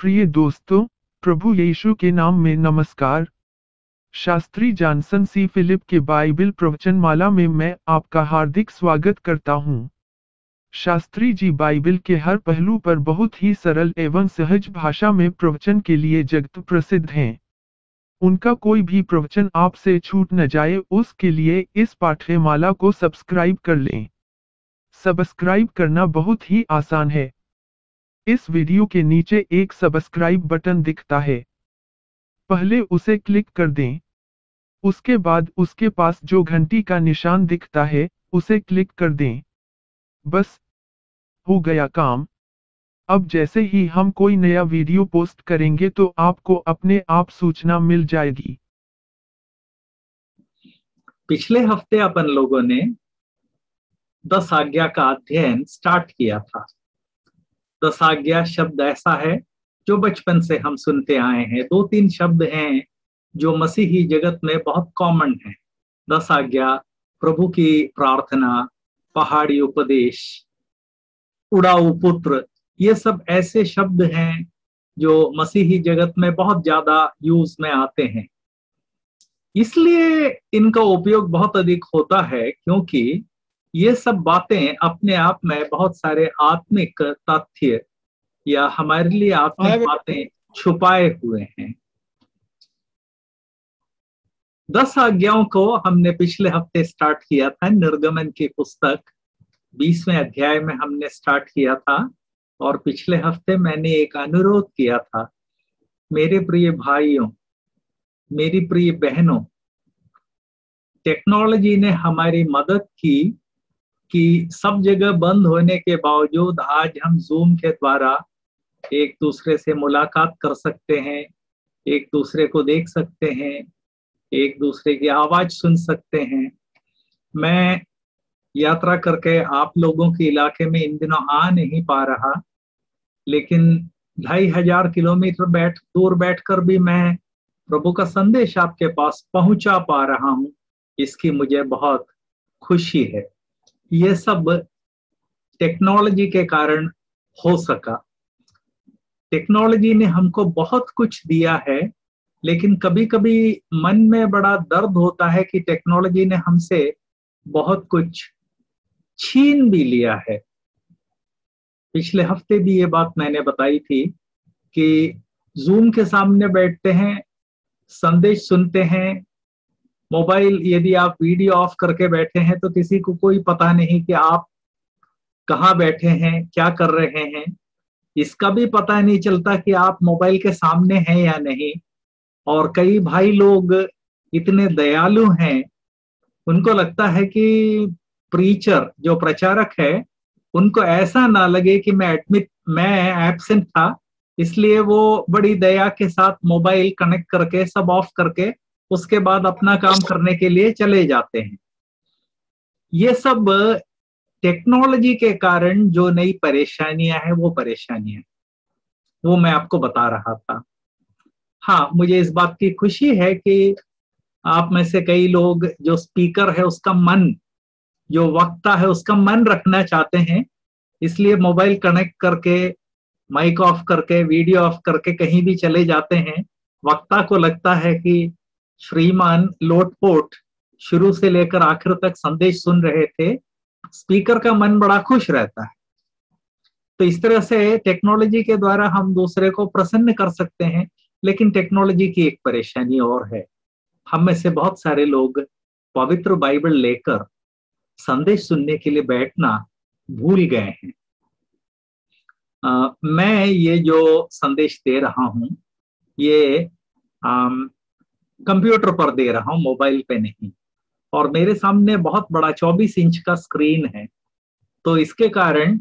प्रिय दोस्तों, प्रभु यीशु के नाम में नमस्कार। शास्त्री जॉनसन सी फिलिप के बाइबल प्रवचनमाला में मैं आपका हार्दिक स्वागत करता हूं। शास्त्री जी बाइबल के हर पहलू पर बहुत ही सरल एवं सहज भाषा में प्रवचन के लिए जगत प्रसिद्ध हैं। उनका कोई भी प्रवचन आपसे छूट न जाए, उसके लिए इस पाठ्यमाला को सब्सक्राइब कर लें। सब्सक्राइब करना बहुत ही आसान है। इस वीडियो के नीचे एक सब्सक्राइब बटन दिखता है, पहले उसे क्लिक कर दें। उसके बाद उसके पास जो घंटी का निशान दिखता है, उसे क्लिक कर दें। बस हो गया काम। अब जैसे ही हम कोई नया वीडियो पोस्ट करेंगे तो आपको अपने आप सूचना मिल जाएगी। पिछले हफ्ते अपन लोगों ने 10 आज्ञा का अध्ययन स्टार्ट किया था। 10 आज्ञा शब्द ऐसा है जो बचपन से हम सुनते आए हैं। 2-3 शब्द हैं जो मसीही जगत में बहुत कॉमन है। 10 आज्ञा, प्रभु की प्रार्थना, पहाड़ी उपदेश, उड़ाऊ पुत्र, ये सब ऐसे शब्द हैं जो मसीही जगत में बहुत ज्यादा यूज में आते हैं। इसलिए इनका उपयोग बहुत अधिक होता है क्योंकि ये सब बातें अपने आप में बहुत सारे आत्मिक तथ्य या हमारे लिए आत्मिक बातें छुपाए हुए हैं। 10 आज्ञाओं को हमने पिछले हफ्ते स्टार्ट किया था। निर्गमन की पुस्तक 20वें अध्याय में हमने स्टार्ट किया था और पिछले हफ्ते मैंने एक अनुरोध किया था, मेरे प्रिय भाइयों, मेरी प्रिय बहनों, टेक्नोलॉजी ने हमारी मदद की कि सब जगह बंद होने के बावजूद आज हम जूम के द्वारा एक दूसरे से मुलाकात कर सकते हैं, एक दूसरे को देख सकते हैं, एक दूसरे की आवाज सुन सकते हैं। मैं यात्रा करके आप लोगों के इलाके में इन दिनों आ नहीं पा रहा, लेकिन 2500 किलोमीटर दूर बैठकर भी मैं प्रभु का संदेश आपके पास पहुंचा पा रहा हूं। इसकी मुझे बहुत खुशी है। ये सब टेक्नोलॉजी के कारण हो सका। टेक्नोलॉजी ने हमको बहुत कुछ दिया है, लेकिन कभी कभी मन में बड़ा दर्द होता है कि टेक्नोलॉजी ने हमसे बहुत कुछ छीन भी लिया है। पिछले हफ्ते भी ये बात मैंने बताई थी कि जूम के सामने बैठते हैं, संदेश सुनते हैं, मोबाइल यदि आप वीडियो ऑफ करके बैठे हैं तो किसी को कोई पता नहीं कि आप कहाँ बैठे हैं, क्या कर रहे हैं। इसका भी पता नहीं चलता कि आप मोबाइल के सामने हैं या नहीं। और कई भाई लोग इतने दयालु हैं, उनको लगता है कि प्रीचर जो प्रचारक है, उनको ऐसा ना लगे कि मैं एब्सेंट था, इसलिए वो बड़ी दया के साथ मोबाइल कनेक्ट करके सब ऑफ करके उसके बाद अपना काम करने के लिए चले जाते हैं। ये सब टेक्नोलॉजी के कारण जो नई परेशानियां हैं, वो मैं आपको बता रहा था। हाँ, मुझे इस बात की खुशी है कि आप में से कई लोग जो स्पीकर है उसका मन, जो वक्ता है उसका मन रखना चाहते हैं, इसलिए मोबाइल कनेक्ट करके, माइक ऑफ करके, वीडियो ऑफ करके कहीं भी चले जाते हैं। वक्ता को लगता है कि श्रीमान लोटपोट शुरू से लेकर आखिर तक संदेश सुन रहे थे। स्पीकर का मन बड़ा खुश रहता है। तो इस तरह से टेक्नोलॉजी के द्वारा हम दूसरे को प्रसन्न कर सकते हैं, लेकिन टेक्नोलॉजी की एक परेशानी और है। हम में से बहुत सारे लोग पवित्र बाइबल लेकर संदेश सुनने के लिए बैठना भूल गए हैं। मैं ये जो संदेश दे रहा हूं, ये कंप्यूटर पर दे रहा हूं, मोबाइल पे नहीं। और मेरे सामने बहुत बड़ा 24 इंच का स्क्रीन है, तो इसके कारण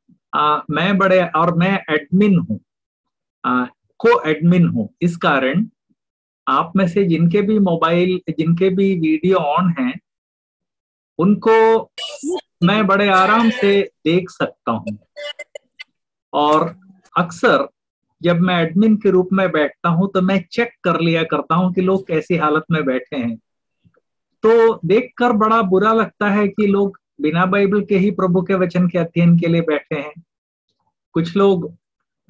मैं एडमिन हूँ, को एडमिन हूँ। इस कारण आप में से जिनके भी मोबाइल, जिनके भी वीडियो ऑन हैं, उनको मैं बड़े आराम से देख सकता हूँ। और अक्सर जब मैं एडमिन के रूप में बैठता हूं तो मैं चेक कर लिया करता हूं कि लोग कैसी हालत में बैठे हैं। तो देखकर बड़ा बुरा लगता है कि लोग बिना बाइबल के ही प्रभु के वचन के अध्ययन के लिए बैठे हैं। कुछ लोग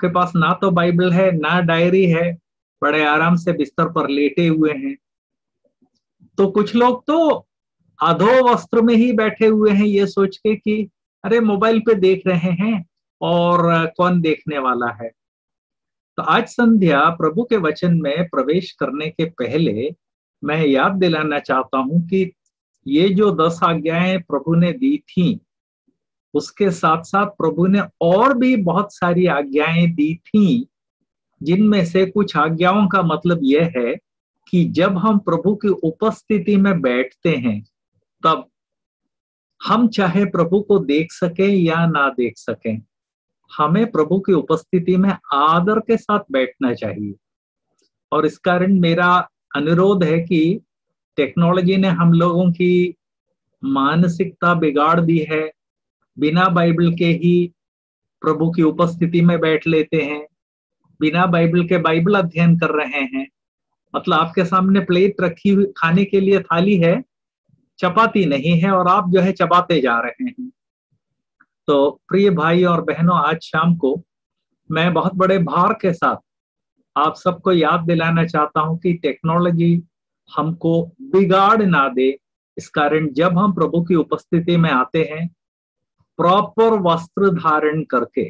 के पास ना तो बाइबल है ना डायरी है, बड़े आराम से बिस्तर पर लेटे हुए हैं। तो कुछ लोग तो अधो वस्त्र में ही बैठे हुए हैं, ये सोच के कि अरे मोबाइल पे देख रहे हैं और कौन देखने वाला है। तो आज संध्या प्रभु के वचन में प्रवेश करने के पहले मैं याद दिलाना चाहता हूं कि ये जो 10 आज्ञाएं प्रभु ने दी थी, उसके साथ साथ प्रभु ने और भी बहुत सारी आज्ञाएं दी थी, जिनमें से कुछ आज्ञाओं का मतलब यह है कि जब हम प्रभु की उपस्थिति में बैठते हैं, तब हम चाहे प्रभु को देख सकें या ना देख सकें, हमें प्रभु की उपस्थिति में आदर के साथ बैठना चाहिए। और इस कारण मेरा अनुरोध है कि टेक्नोलॉजी ने हम लोगों की मानसिकता बिगाड़ दी है। बिना बाइबल के ही प्रभु की उपस्थिति में बैठ लेते हैं, बिना बाइबल के बाइबल अध्ययन कर रहे हैं। मतलब आपके सामने प्लेट रखी हुई, खाने के लिए थाली है, चपाती नहीं है और आप जो है चबाते जा रहे हैं। तो प्रिय भाई और बहनों, आज शाम को मैं बहुत बड़े भार के साथ आप सबको याद दिलाना चाहता हूं कि टेक्नोलॉजी हमको बिगाड़ ना दे। इस कारण जब हम प्रभु की उपस्थिति में आते हैं, प्रॉपर वस्त्र धारण करके,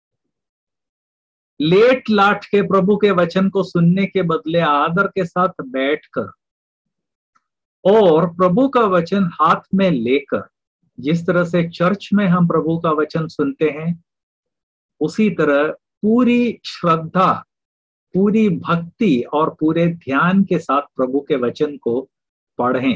लेट लाट के प्रभु के वचन को सुनने के बदले आदर के साथ बैठकर और प्रभु का वचन हाथ में लेकर, जिस तरह से चर्च में हम प्रभु का वचन सुनते हैं, उसी तरह पूरी श्रद्धा, पूरी भक्ति और पूरे ध्यान के साथ प्रभु के वचन को पढ़ें।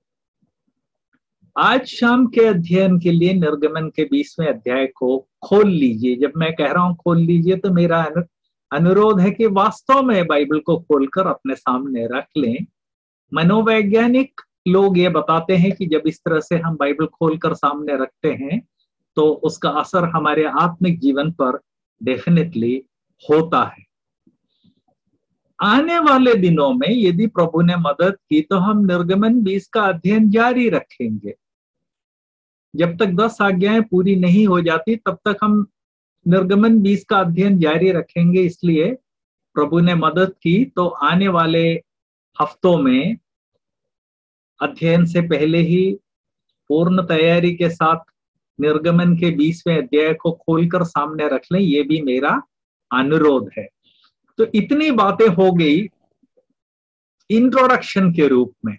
आज शाम के अध्ययन के लिए निर्गमन के 20वें अध्याय को खोल लीजिए। जब मैं कह रहा हूं खोल लीजिए, तो मेरा अनुरोध है कि वास्तव में बाइबल को खोलकर अपने सामने रख लें। मनोवैज्ञानिक लोग ये बताते हैं कि जब इस तरह से हम बाइबल खोलकर सामने रखते हैं, तो उसका असर हमारे आत्मिक जीवन पर डेफिनेटली होता है। आने वाले दिनों में यदि प्रभु ने मदद की, तो हम निर्गमन 20 का अध्ययन जारी रखेंगे। जब तक 10 आज्ञाएं पूरी नहीं हो जाती, तब तक हम निर्गमन 20 का अध्ययन जारी रखेंगे। इसलिए प्रभु ने मदद की तो आने वाले हफ्तों में अध्ययन से पहले ही पूर्ण तैयारी के साथ निर्गमन के 20वें अध्याय को खोलकर सामने रख लें, ये भी मेरा अनुरोध है। तो इतनी बातें हो गई इंट्रोडक्शन के रूप में।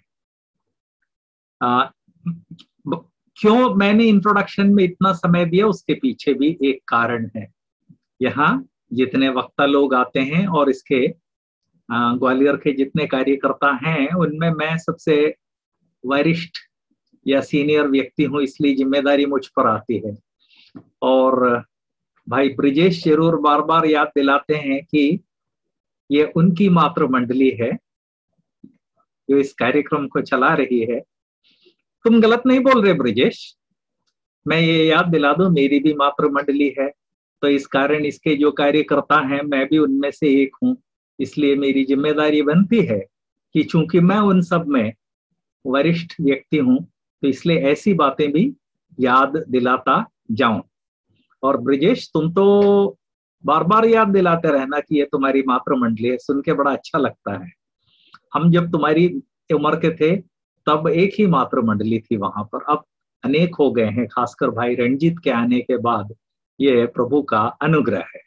क्यों मैंने इंट्रोडक्शन में इतना समय दिया, उसके पीछे भी एक कारण है। यहाँ जितने वक्ता लोग आते हैं और इसके ग्वालियर के जितने कार्यकर्ता हैं, उनमें मैं सबसे वरिष्ठ या सीनियर व्यक्ति हूँ, इसलिए जिम्मेदारी मुझ पर आती है। और भाई ब्रिजेश जरूर बार बार याद दिलाते हैं कि ये उनकी मातृ मंडली है जो इस कार्यक्रम को चला रही है। तुम गलत नहीं बोल रहे ब्रिजेश, मैं ये याद दिला दूं, मेरी भी मातृ मंडली है। तो इस कारण इसके जो कार्यकर्ता हैं, मैं भी उनमें से एक हूं। इसलिए मेरी जिम्मेदारी बनती है कि चूंकि मैं उन सब में वरिष्ठ व्यक्ति हूं, तो इसलिए ऐसी बातें भी याद दिलाता जाऊं। और ब्रिजेश, तुम तो बार बार याद दिलाते रहना कि ये तुम्हारी मातृ मंडली है, सुन के बड़ा अच्छा लगता है। हम जब तुम्हारी उम्र के थे, तब एक ही मातृ मंडली थी वहां पर, अब अनेक हो गए हैं, खासकर भाई रणजीत के आने के बाद। ये प्रभु का अनुग्रह है।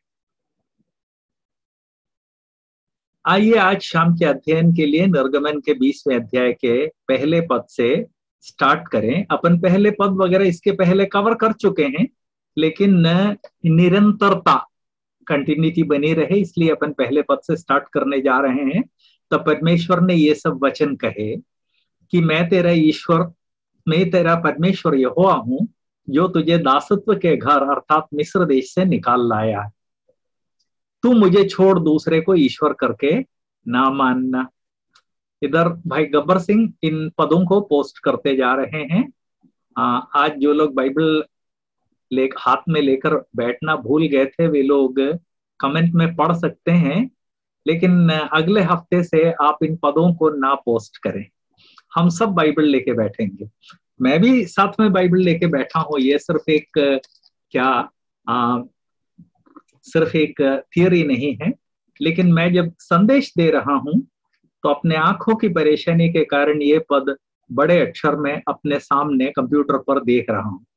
आइए आज शाम के अध्ययन के लिए निर्गमन के 20वें अध्याय के पहले पद से स्टार्ट करें। अपन पहले पद वगैरह इसके पहले कवर कर चुके हैं, लेकिन निरंतरता, कंटिन्यूटी बनी रहे, इसलिए अपन पहले पद से स्टार्ट करने जा रहे हैं। तब परमेश्वर ने ये सब वचन कहे कि मैं तेरा ईश्वर, मैं तेरा परमेश्वर यहोवा हूं, जो तुझे दासत्व के घर अर्थात मिस्र देश से निकाल लाया है। तू मुझे छोड़ दूसरे को ईश्वर करके ना मानना। इधर भाई गब्बर सिंह इन पदों को पोस्ट करते जा रहे हैं। आज जो लोग बाइबल हाथ में लेकर बैठना भूल गए थे, वे लोग कमेंट में पढ़ सकते हैं, लेकिन अगले हफ्ते से आप इन पदों को ना पोस्ट करें। हम सब बाइबल लेके बैठेंगे, मैं भी साथ में बाइबल लेके बैठा हूं। ये सिर्फ एक क्या सिर्फ एक थियरी नहीं है, लेकिन मैं जब संदेश दे रहा हूं तो अपने आंखों की परेशानी के कारण ये पद बड़े अक्षर में अपने सामने कंप्यूटर पर देख रहा हूं।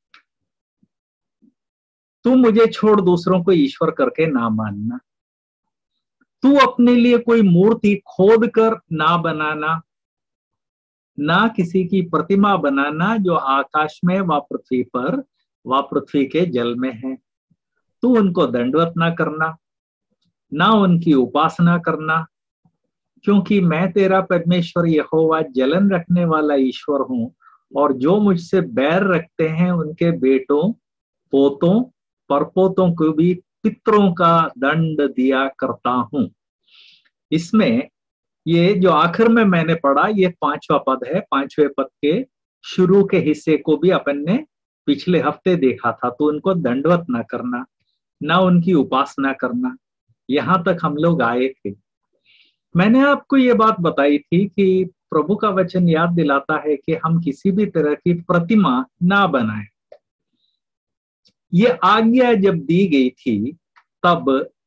तू मुझे छोड़ दूसरों को ईश्वर करके ना मानना, तू अपने लिए कोई मूर्ति खोद कर ना बनाना, ना किसी की प्रतिमा बनाना जो आकाश में व पृथ्वी पर व पृथ्वी के जल में है। तू उनको दंडवत ना करना, ना उनकी उपासना करना, क्योंकि मैं तेरा परमेश्वर यहोवा जलन रखने वाला ईश्वर हूं, और जो मुझसे बैर रखते हैं उनके बेटों, पोतों, परपोतों को भी पितरों का दंड दिया करता हूं। इसमें ये जो आखिर में मैंने पढ़ा, ये 5वां पद है। 5वें पद के शुरू के हिस्से को भी अपन ने पिछले हफ्ते देखा था। तो उनको दंडवत ना करना, ना उनकी उपासना करना, यहां तक हम लोग आए थे। मैंने आपको ये बात बताई थी कि प्रभु का वचन याद दिलाता है कि हम किसी भी तरह की प्रतिमा ना बनाएं। ये आज्ञा जब दी गई थी, तब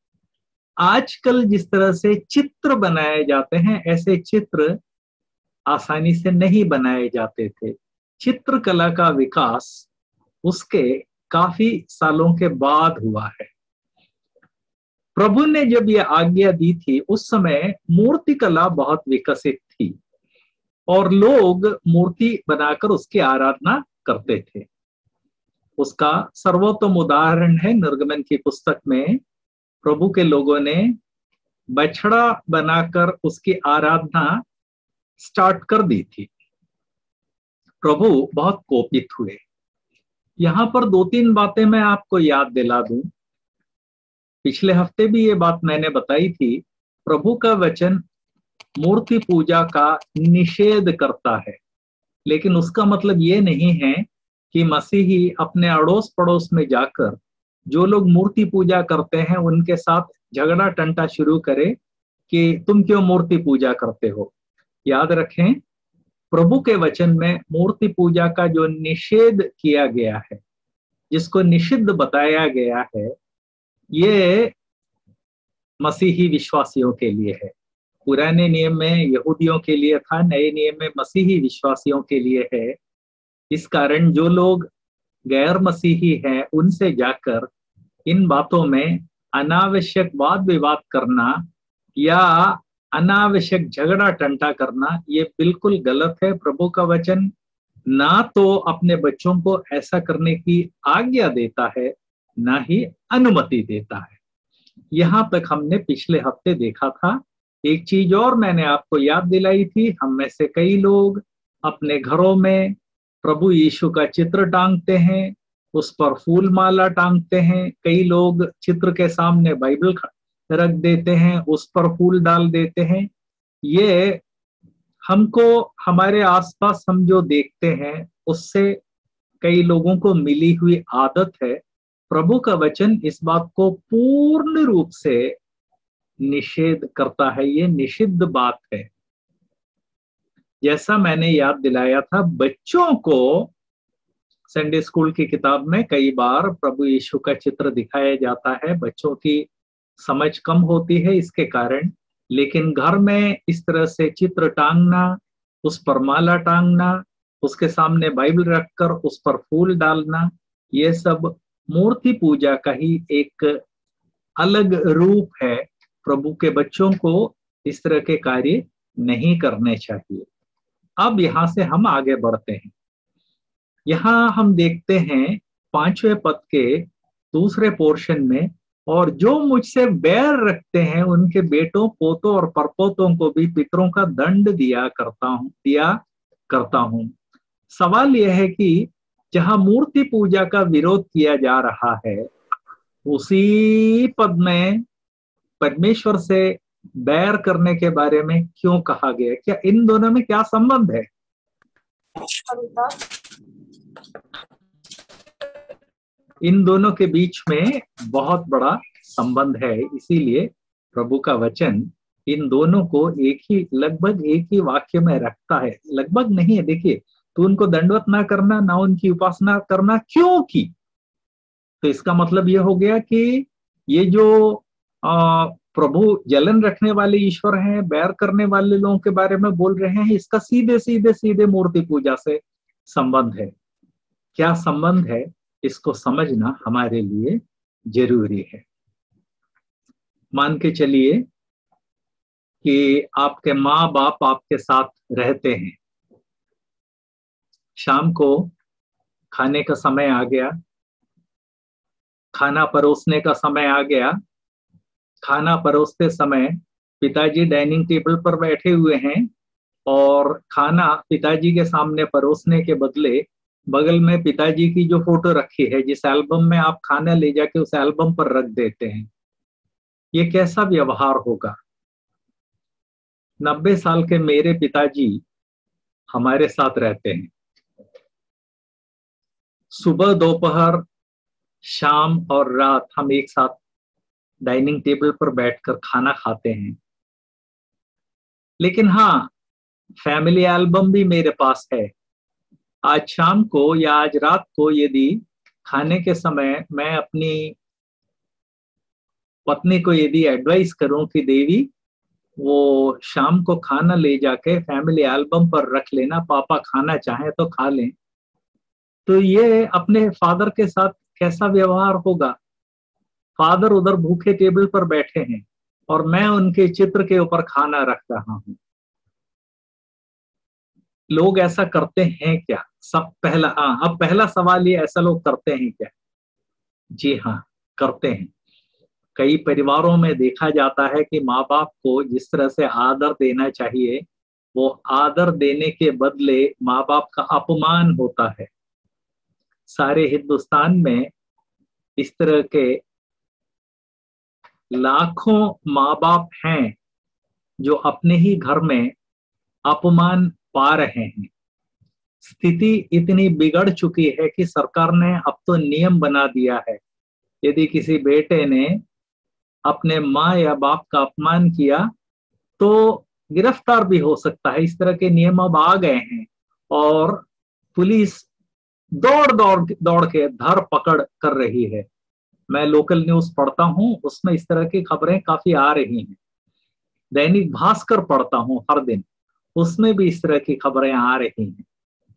आजकल जिस तरह से चित्र बनाए जाते हैं, ऐसे चित्र आसानी से नहीं बनाए जाते थे। चित्रकला का विकास उसके काफी सालों के बाद हुआ है। प्रभु ने जब ये आज्ञा दी थी, उस समय मूर्तिकला बहुत विकसित थी और लोग मूर्ति बनाकर उसकी आराधना करते थे। उसका सर्वोत्तम उदाहरण है निर्गमन की पुस्तक में प्रभु के लोगों ने बछड़ा बनाकर उसकी आराधना स्टार्ट कर दी थी। प्रभु बहुत कोपित हुए। यहां पर 2-3 बातें मैं आपको याद दिला दूं। पिछले हफ्ते भी ये बात मैंने बताई थी। प्रभु का वचन मूर्ति पूजा का निषेध करता है, लेकिन उसका मतलब ये नहीं है कि मसीही अपने अड़ोस पड़ोस में जाकर जो लोग मूर्ति पूजा करते हैं उनके साथ झगड़ा टंटा शुरू करे कि तुम क्यों मूर्ति पूजा करते हो। याद रखें, प्रभु के वचन में मूर्ति पूजा का जो निषेध किया गया है, जिसको निषिद्ध बताया गया है, ये मसीही विश्वासियों के लिए है। पुराने नियम में यहूदियों के लिए था, नए नियम में मसीही विश्वासियों के लिए है। इस कारण जो लोग गैर मसीही हैं, उनसे जाकर इन बातों में अनावश्यक वाद विवाद करना या अनावश्यक झगड़ा टंटा करना, ये बिल्कुल गलत है। प्रभु का वचन ना तो अपने बच्चों को ऐसा करने की आज्ञा देता है, ना ही अनुमति देता है। यहां तक हमने पिछले हफ्ते देखा था। एक चीज और मैंने आपको याद दिलाई थी, हम में से कई लोग अपने घरों में प्रभु यीशु का चित्र टांगते हैं, उस पर फूल माला टांगते हैं। कई लोग चित्र के सामने बाइबल रख देते हैं, उस पर फूल डाल देते हैं। ये हमको हमारे आसपास हम जो देखते हैं उससे कई लोगों को मिली हुई आदत है। प्रभु का वचन इस बात को पूर्ण रूप से निषेध करता है। ये निषिद्ध बात है। जैसा मैंने याद दिलाया था, बच्चों को संडे स्कूल की किताब में कई बार प्रभु यीशु का चित्र दिखाया जाता है। बच्चों की समझ कम होती है इसके कारण, लेकिन घर में इस तरह से चित्र टांगना, उस पर माला टांगना, उसके सामने बाइबल रखकर उस पर फूल डालना, ये सब मूर्ति पूजा का ही एक अलग रूप है। प्रभु के बच्चों को इस तरह के कार्य नहीं करने चाहिए। अब यहां से हम आगे बढ़ते हैं। यहां हम देखते हैं 5वें पद के दूसरे पोर्शन में, और जो मुझसे बैर रखते हैं उनके बेटों, पोतों और परपोतों को भी पितरों का दंड दिया करता हूं। सवाल यह है कि जहां मूर्ति पूजा का विरोध किया जा रहा है, उसी पद में परमेश्वर से बैर करने के बारे में क्यों कहा गया? क्या इन दोनों में क्या संबंध है? इन दोनों के बीच में बहुत बड़ा संबंध है। इसीलिए प्रभु का वचन इन दोनों को लगभग एक ही वाक्य में रखता है। लगभग नहीं है, देखिए, तो उनको दंडवत ना करना, ना उनकी उपासना करना, क्योंकि तो इसका मतलब यह हो गया कि ये जो प्रभु जलन रखने वाले ईश्वर हैं, बैर करने वाले लोगों के बारे में बोल रहे हैं, इसका सीधे सीधे सीधे मूर्ति पूजा से संबंध है। क्या संबंध है, इसको समझना हमारे लिए जरूरी है। मान के चलिए कि आपके माँ बाप आपके साथ रहते हैं, शाम को खाने का समय आ गया, खाना परोसने का समय आ गया। खाना परोसते समय पिताजी डाइनिंग टेबल पर बैठे हुए हैं और खाना पिताजी के सामने परोसने के बदले बगल में पिताजी की जो फोटो रखी है, जिस एल्बम में आप खाना ले जाके उस एल्बम पर रख देते हैं, ये कैसा व्यवहार होगा? 90 साल के मेरे पिताजी हमारे साथ रहते हैं। सुबह, दोपहर, शाम और रात हम एक साथ डाइनिंग टेबल पर बैठकर खाना खाते हैं। लेकिन हाँ, फैमिली एल्बम भी मेरे पास है। आज शाम को या आज रात को यदि खाने के समय मैं अपनी पत्नी को यदि एडवाइस करूं कि देवी वो शाम को खाना ले जाके फैमिली एल्बम पर रख लेना, पापा खाना चाहे तो खा लें, तो ये अपने फादर के साथ कैसा व्यवहार होगा? फादर उधर भूखे टेबल पर बैठे हैं और मैं उनके चित्र के ऊपर खाना रख रहा हूं। लोग ऐसा करते हैं क्या? अब पहला सवाल ये, ऐसा लोग करते हैं क्या? जी हाँ, करते हैं। कई परिवारों में देखा जाता है कि माँ बाप को जिस तरह से आदर देना चाहिए, वो आदर देने के बदले माँ बाप का अपमान होता है। सारे हिंदुस्तान में इस तरह के लाखों माँ बाप हैं जो अपने ही घर में अपमान पा रहे हैं। स्थिति इतनी बिगड़ चुकी है कि सरकार ने अब तो नियम बना दिया है, यदि किसी बेटे ने अपने माँ या बाप का अपमान किया तो गिरफ्तार भी हो सकता है। इस तरह के नियम अब आ गए हैं और पुलिस दौड़ दौड़ दौड़ के धर पकड़ कर रही है। मैं लोकल न्यूज पढ़ता हूं, उसमें इस तरह की खबरें काफी आ रही हैं। दैनिक भास्कर पढ़ता हूं हर दिन, उसमें भी इस तरह की खबरें आ रही हैं।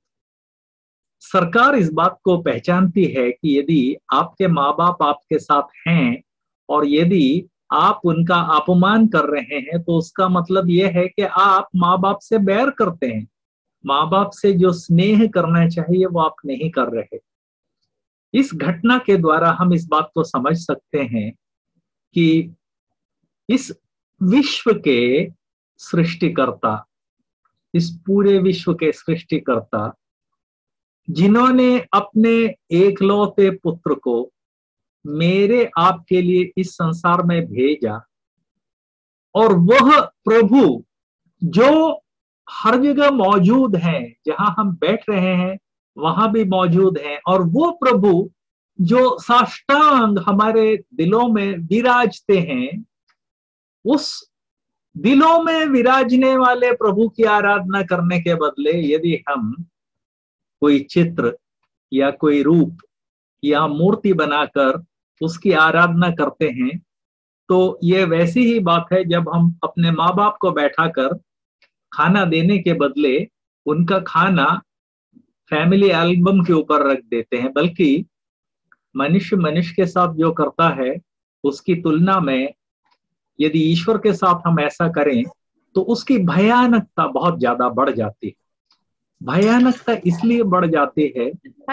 सरकार इस बात को पहचानती है कि यदि आपके माँ बाप आपके साथ हैं और यदि आप उनका अपमान कर रहे हैं, तो उसका मतलब यह है कि आप माँ बाप से बैर करते हैं। माँ बाप से जो स्नेह करना चाहिए वो आप नहीं कर रहे। इस घटना के द्वारा हम इस बात को समझ सकते हैं कि इस विश्व के सृष्टिकर्ता, इस पूरे विश्व के सृष्टिकर्ता, जिन्होंने अपने एकलौते पुत्र को मेरे आपके लिए इस संसार में भेजा, और वह प्रभु जो हर जगह मौजूद है, जहां हम बैठ रहे हैं वहां भी मौजूद है, और वो प्रभु जो साष्टांग हमारे दिलों में विराजते हैं, उस दिलों में विराजने वाले प्रभु की आराधना करने के बदले यदि हम कोई चित्र या कोई रूप या मूर्ति बनाकर उसकी आराधना करते हैं, तो ये वैसी ही बात है जब हम अपने माँ बाप को बैठाकर खाना देने के बदले उनका खाना फैमिली एल्बम के ऊपर रख देते हैं। बल्कि मनुष्य मनुष्य के साथ जो करता है उसकी तुलना में यदि ईश्वर के साथ हम ऐसा करें तो उसकी भयानकता बहुत ज्यादा बढ़ जाती है। भयानकता इसलिए बढ़ जाती है,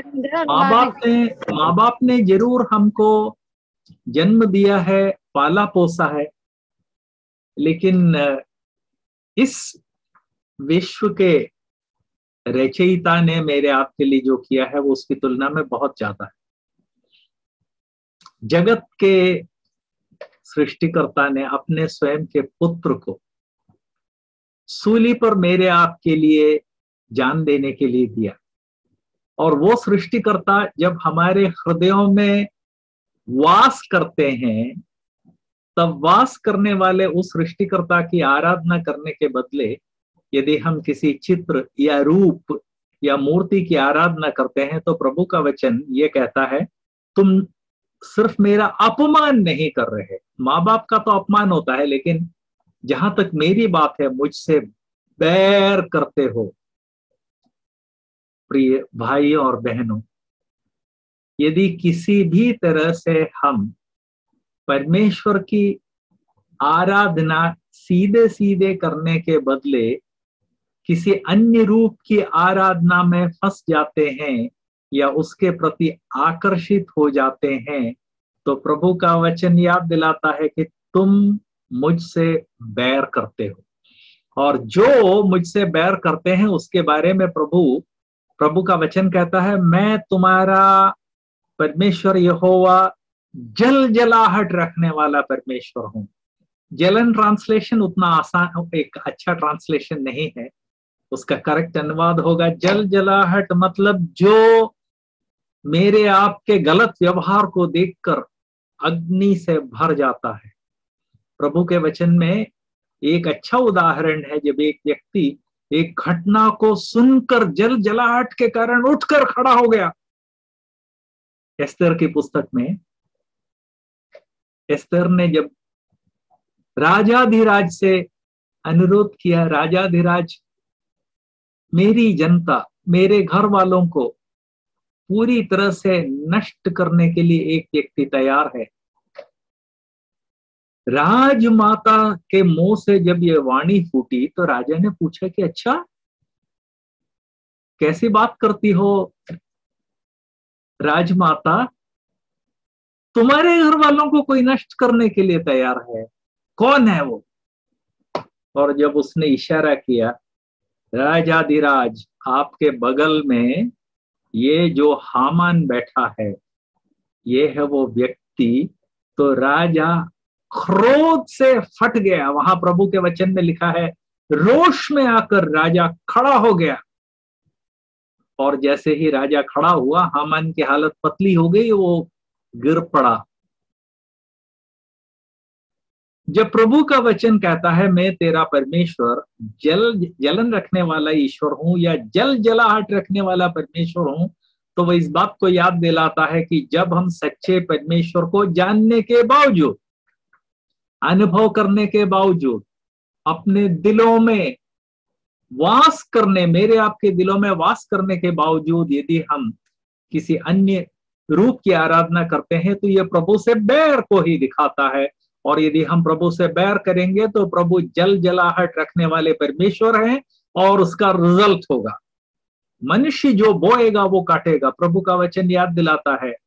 माँ बाप ने जरूर हमको जन्म दिया है, पाला पोसा है, लेकिन इस विश्व के रचयिता ने मेरे आपके लिए जो किया है वो उसकी तुलना में बहुत ज्यादा है। जगत के सृष्टिकर्ता ने अपने स्वयं के पुत्र को सूली पर मेरे आपके लिए जान देने के लिए दिया, और वो सृष्टिकर्ता जब हमारे हृदयों में वास करते हैं, तब वास करने वाले उस सृष्टिकर्ता की आराधना करने के बदले यदि हम किसी चित्र या रूप या मूर्ति की आराधना करते हैं, तो प्रभु का वचन ये कहता है, तुम सिर्फ मेरा अपमान नहीं कर रहे। माँ बाप का तो अपमान होता है, लेकिन जहां तक मेरी बात है, मुझसे बैर करते हो। प्रिय भाइयों और बहनों, यदि किसी भी तरह से हम परमेश्वर की आराधना सीधे सीधे करने के बदले किसी अन्य रूप की आराधना में फंस जाते हैं या उसके प्रति आकर्षित हो जाते हैं, तो प्रभु का वचन याद दिलाता है कि तुम मुझसे बैर करते हो। और जो मुझसे बैर करते हैं उसके बारे में प्रभु का वचन कहता है, मैं तुम्हारा परमेश्वर यहोवा जल जलाहट रखने वाला परमेश्वर हूं। जलन ट्रांसलेशन उतना आसान, एक अच्छा ट्रांसलेशन नहीं है। उसका करेक्ट अनुवाद होगा जल जलाहट, मतलब जो मेरे आपके गलत व्यवहार को देखकर अग्नि से भर जाता है। प्रभु के वचन में एक अच्छा उदाहरण है, जब एक व्यक्ति एक घटना को सुनकर जल जलाहट के कारण उठकर खड़ा हो गया। एस्तर की पुस्तक में एस्तर ने जब राजाधिराज से अनुरोध किया, राजाधिराज मेरी जनता, मेरे घर वालों को पूरी तरह से नष्ट करने के लिए एक व्यक्ति तैयार है। राजमाता के मुंह से जब ये वाणी फूटी तो राजा ने पूछा कि अच्छा, कैसी बात करती हो राजमाता, तुम्हारे घर वालों को कोई नष्ट करने के लिए तैयार है, कौन है वो? और जब उसने इशारा किया, राजाधिराज आपके बगल में ये जो हामान बैठा है, ये है वो व्यक्ति, तो राजा क्रोध से फट गया। वहां प्रभु के वचन में लिखा है, रोष में आकर राजा खड़ा हो गया। और जैसे ही राजा खड़ा हुआ, हामान की हालत पतली हो गई, वो गिर पड़ा। जब प्रभु का वचन कहता है मैं तेरा परमेश्वर जलन रखने वाला ईश्वर हूं या जल जलाहट रखने वाला परमेश्वर हूं, तो वह इस बात को याद दिलाता है कि जब हम सच्चे परमेश्वर को जानने के बावजूद, अनुभव करने के बावजूद, अपने दिलों में वास करने, मेरे आपके दिलों में वास करने के बावजूद यदि हम किसी अन्य रूप की आराधना करते हैं, तो यह प्रभु से बैर को ही दिखाता है। और यदि हम प्रभु से बैर करेंगे तो प्रभु जल जलाहट रखने वाले परमेश्वर हैं, और उसका रिजल्ट होगा, मनुष्य जो बोएगा वो काटेगा। प्रभु का वचन याद दिलाता है,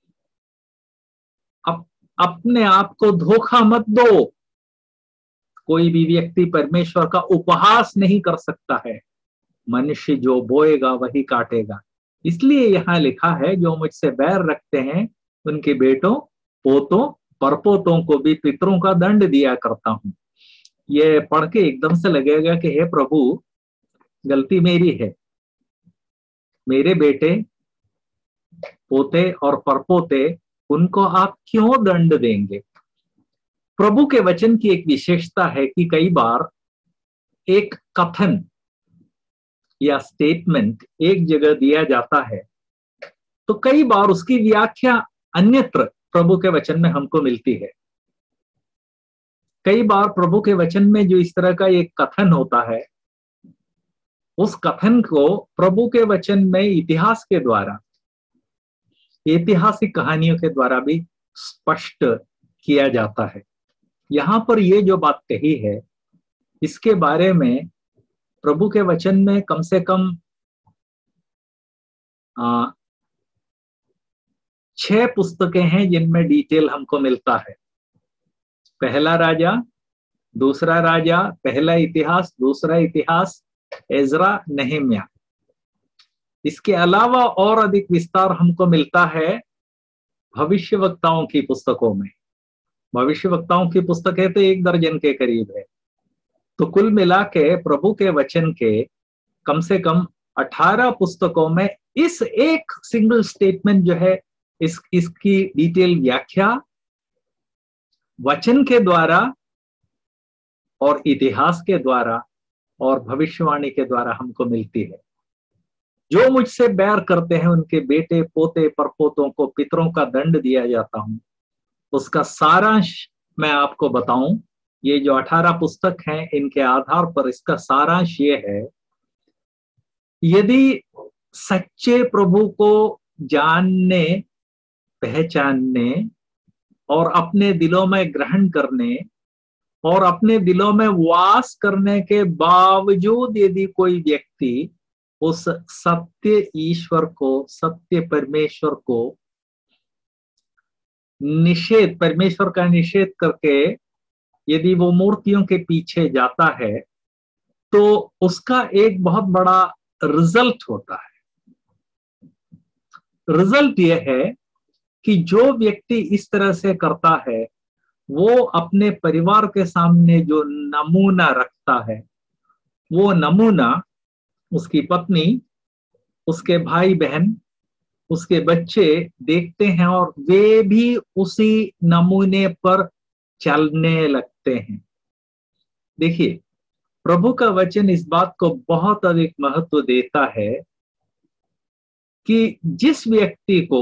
अपने आप को धोखा मत दो। कोई भी व्यक्ति परमेश्वर का उपहास नहीं कर सकता है। मनुष्य जो बोएगा वही काटेगा। इसलिए यहां लिखा है, जो मुझसे बैर रखते हैं उनके बेटों, पोतों, परपोतों को भी पितरों का दंड दिया करता हूं। ये पढ़ के एकदम से लगेगा कि हे प्रभु, गलती मेरी है, मेरे बेटे, पोते और परपोते, उनको आप क्यों दंड देंगे? प्रभु के वचन की एक विशेषता है कि कई बार एक कथन या स्टेटमेंट एक जगह दिया जाता है, तो कई बार उसकी व्याख्या अन्यत्र प्रभु के वचन में हमको मिलती है। कई बार प्रभु के वचन में जो इस तरह का एक कथन होता है, उस कथन को प्रभु के वचन में इतिहास के द्वारा, ऐतिहासिक कहानियों के द्वारा भी स्पष्ट किया जाता है। यहां पर ये जो बात कही है, इसके बारे में प्रभु के वचन में कम से कम 6 पुस्तकें हैं जिनमें डिटेल हमको मिलता है। पहला राजा, दूसरा राजा, पहला इतिहास, दूसरा इतिहास, एजरा, नहम्या। इसके अलावा और अधिक विस्तार हमको मिलता है भविष्यवक्ताओं की पुस्तकों में। भविष्यवक्ताओं की पुस्तकें तो 1 दर्जन के करीब है। तो कुल मिला के प्रभु के वचन के कम से कम 18 पुस्तकों में इस एक सिंगल स्टेटमेंट जो है, इसकी डिटेल व्याख्या वचन के द्वारा और इतिहास के द्वारा और भविष्यवाणी के द्वारा हमको मिलती है। जो मुझसे बैर करते हैं उनके बेटे पोते परपोतों को पितरों का दंड दिया जाता हूं। उसका सारांश मैं आपको बताऊं, ये जो 18 पुस्तक हैं इनके आधार पर इसका सारांश ये है, यदि सच्चे प्रभु को जानने, पहचानने और अपने दिलों में ग्रहण करने और अपने दिलों में वास करने के बावजूद यदि कोई व्यक्ति उस सत्य ईश्वर को, सत्य परमेश्वर को परमेश्वर का निषेध करके यदि वो मूर्तियों के पीछे जाता है, तो उसका एक बहुत बड़ा रिजल्ट होता है। रिजल्ट यह है कि जो व्यक्ति इस तरह से करता है, वो अपने परिवार के सामने जो नमूना रखता है, वो नमूना उसकी पत्नी, उसके भाई बहन, उसके बच्चे देखते हैं और वे भी उसी नमूने पर चलने लगते हैं। देखिए, प्रभु का वचन इस बात को बहुत अधिक महत्व देता है कि जिस व्यक्ति को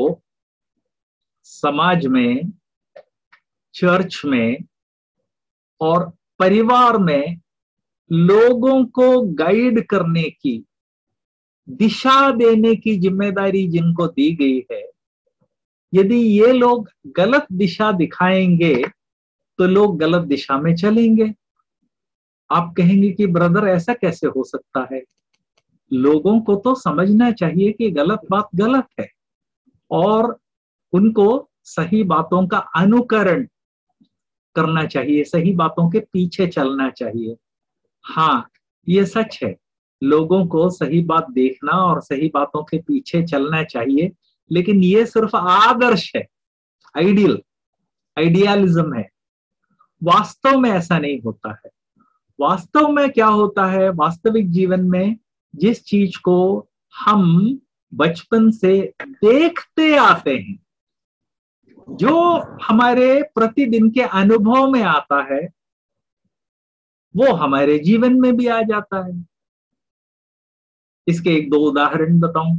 समाज में, चर्च में और परिवार में लोगों को गाइड करने की, दिशा देने की जिम्मेदारी जिनको दी गई है, यदि ये लोग गलत दिशा दिखाएंगे तो लोग गलत दिशा में चलेंगे। आप कहेंगे कि ब्रदर ऐसा कैसे हो सकता है? लोगों को तो समझना चाहिए कि गलत बात गलत है और उनको सही बातों का अनुकरण करना चाहिए, सही बातों के पीछे चलना चाहिए। हाँ, ये सच है, लोगों को सही बात देखना और सही बातों के पीछे चलना चाहिए, लेकिन ये सिर्फ आदर्श है, आइडियलिज्म है। वास्तव में ऐसा नहीं होता है। वास्तव में क्या होता है? वास्तविक जीवन में जिस चीज को हम बचपन से देखते आते हैं, जो हमारे प्रतिदिन के अनुभव में आता है, वो हमारे जीवन में भी आ जाता है। इसके एक दो उदाहरण बताऊं।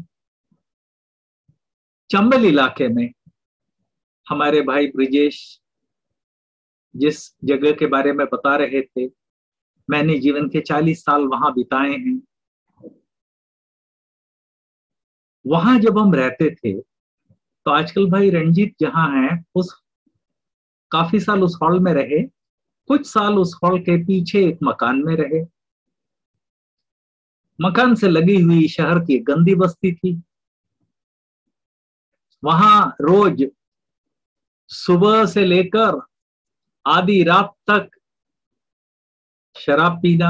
चंबल इलाके में हमारे भाई ब्रिजेश जिस जगह के बारे में बता रहे थे, मैंने जीवन के 40 साल वहां बिताए हैं। वहां जब हम रहते थे तो आजकल भाई रंजीत जहां है, उस काफी साल उस हॉल में रहे, कुछ साल उस हॉल के पीछे एक मकान में रहे। मकान से लगी हुई शहर की गंदी बस्ती थी। वहां रोज सुबह से लेकर आधी रात तक शराब पीना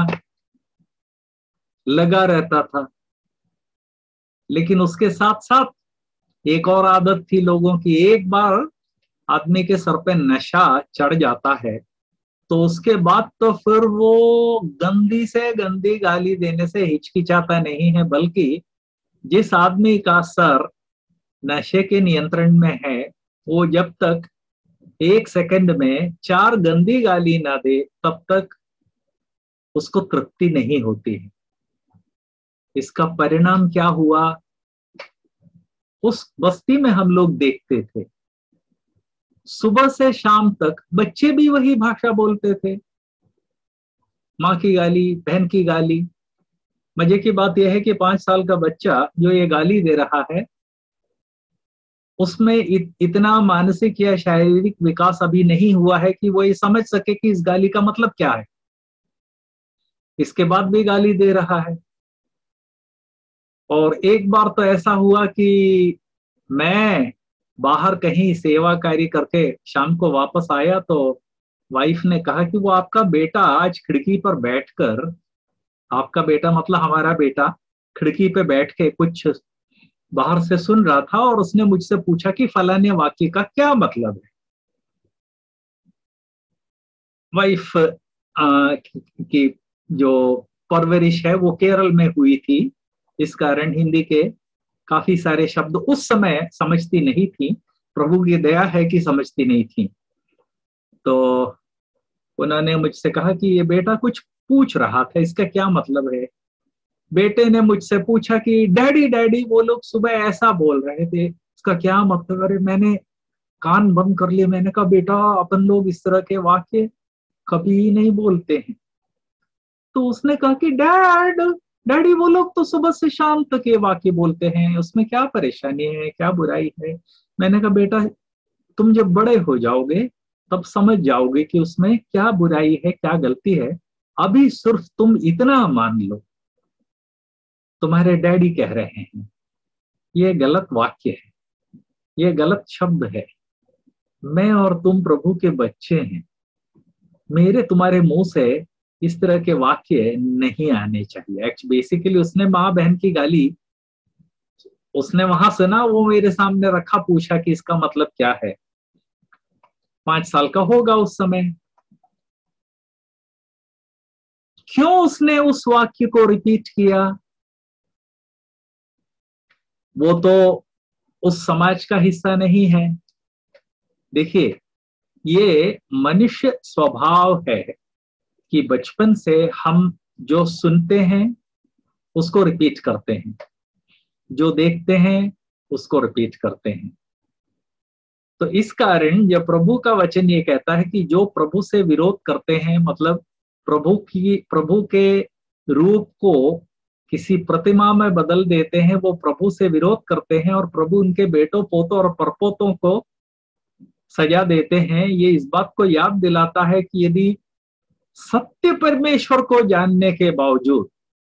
लगा रहता था। लेकिन उसके साथ साथ एक और आदत थी लोगों की, एक बार आदमी के सर पे नशा चढ़ जाता है तो उसके बाद तो फिर वो गंदी से गंदी गाली देने से हिचकिचाता नहीं है, बल्कि जिस आदमी का सर नशे के नियंत्रण में है, वो जब तक 1 सेकंड में 4 गंदी गाली ना दे तब तक उसको तृप्ति नहीं होती है। इसका परिणाम क्या हुआ? उस बस्ती में हम लोग देखते थे, सुबह से शाम तक बच्चे भी वही भाषा बोलते थे। माँ की गाली, बहन की गाली। मजे की बात यह है कि 5 साल का बच्चा जो ये गाली दे रहा है, उसमें इतना मानसिक या शारीरिक विकास अभी नहीं हुआ है कि वो ये समझ सके कि इस गाली का मतलब क्या है। इसके बाद भी गाली दे रहा है। और एक बार तो ऐसा हुआ कि मैं बाहर कहीं सेवा कार्य करके शाम को वापस आया तो वाइफ ने कहा कि वो आपका बेटा आज खिड़की पर बैठकर, आपका बेटा मतलब हमारा बेटा, खिड़की पे बैठ के कुछ बाहर से सुन रहा था और उसने मुझसे पूछा कि फलाने वाक्य का क्या मतलब है। वाइफ की जो परवरिश है वो केरल में हुई थी, इस कारण हिंदी के काफी सारे शब्द उस समय समझती नहीं थी। प्रभु की दया है कि समझती नहीं थी। तो उन्होंने मुझसे कहा कि ये बेटा कुछ पूछ रहा था, इसका क्या मतलब है? बेटे ने मुझसे पूछा कि डैडी डैडी वो लोग सुबह ऐसा बोल रहे थे, उसका क्या मतलब? अरे मैंने कान बंद कर लिए, मैंने कहा बेटा अपन लोग इस तरह के वाक्य कभी नहीं बोलते हैं। तो उसने कहा कि डैडी वो लोग तो सुबह से शाम तक ये वाक्य बोलते हैं, उसमें क्या परेशानी है, क्या बुराई है? मैंने कहा बेटा तुम जब बड़े हो जाओगे तब समझ जाओगे कि उसमें क्या बुराई है, क्या गलती है। अभी सिर्फ तुम इतना मान लो, तुम्हारे डैडी कह रहे हैं ये गलत वाक्य है, ये गलत शब्द है। मैं और तुम प्रभु के बच्चे हैं, मेरे तुम्हारे मुंह से इस तरह के वाक्य नहीं आने चाहिए। बेसिकली उसने माँ बहन की गाली उसने वहां सुना, वो मेरे सामने रखा, पूछा कि इसका मतलब क्या है। 5 साल का होगा उस समय। क्यों उसने उस वाक्य को रिपीट किया? वो तो उस समाज का हिस्सा नहीं है। देखिए, ये मनुष्य स्वभाव है कि बचपन से हम जो सुनते हैं उसको रिपीट करते हैं, जो देखते हैं उसको रिपीट करते हैं। तो इस कारण जब प्रभु का वचन ये कहता है कि जो प्रभु से विरोध करते हैं, मतलब प्रभु के रूप को किसी प्रतिमा में बदल देते हैं, वो प्रभु से विरोध करते हैं और प्रभु उनके बेटों पोतों और परपोतों को सजा देते हैं। ये इस बात को याद दिलाता है कि यदि सत्य परमेश्वर को जानने के बावजूद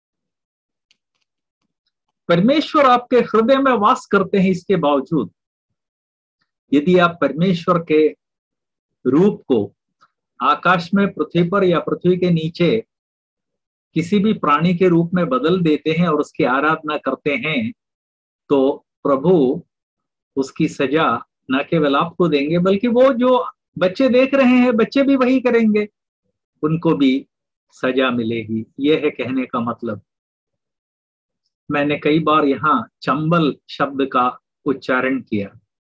परमेश्वर आपके हृदय में वास करते हैं, इसके बावजूद यदि आप परमेश्वर के रूप को आकाश में, पृथ्वी पर या पृथ्वी के नीचे किसी भी प्राणी के रूप में बदल देते हैं और उसकी आराधना करते हैं, तो प्रभु उसकी सजा न केवल आपको देंगे बल्कि वो जो बच्चे देख रहे हैं बच्चे भी वही करेंगे, उनको भी सजा मिलेगी। यह है कहने का मतलब। मैंने कई बार यहाँ चंबल शब्द का उच्चारण किया।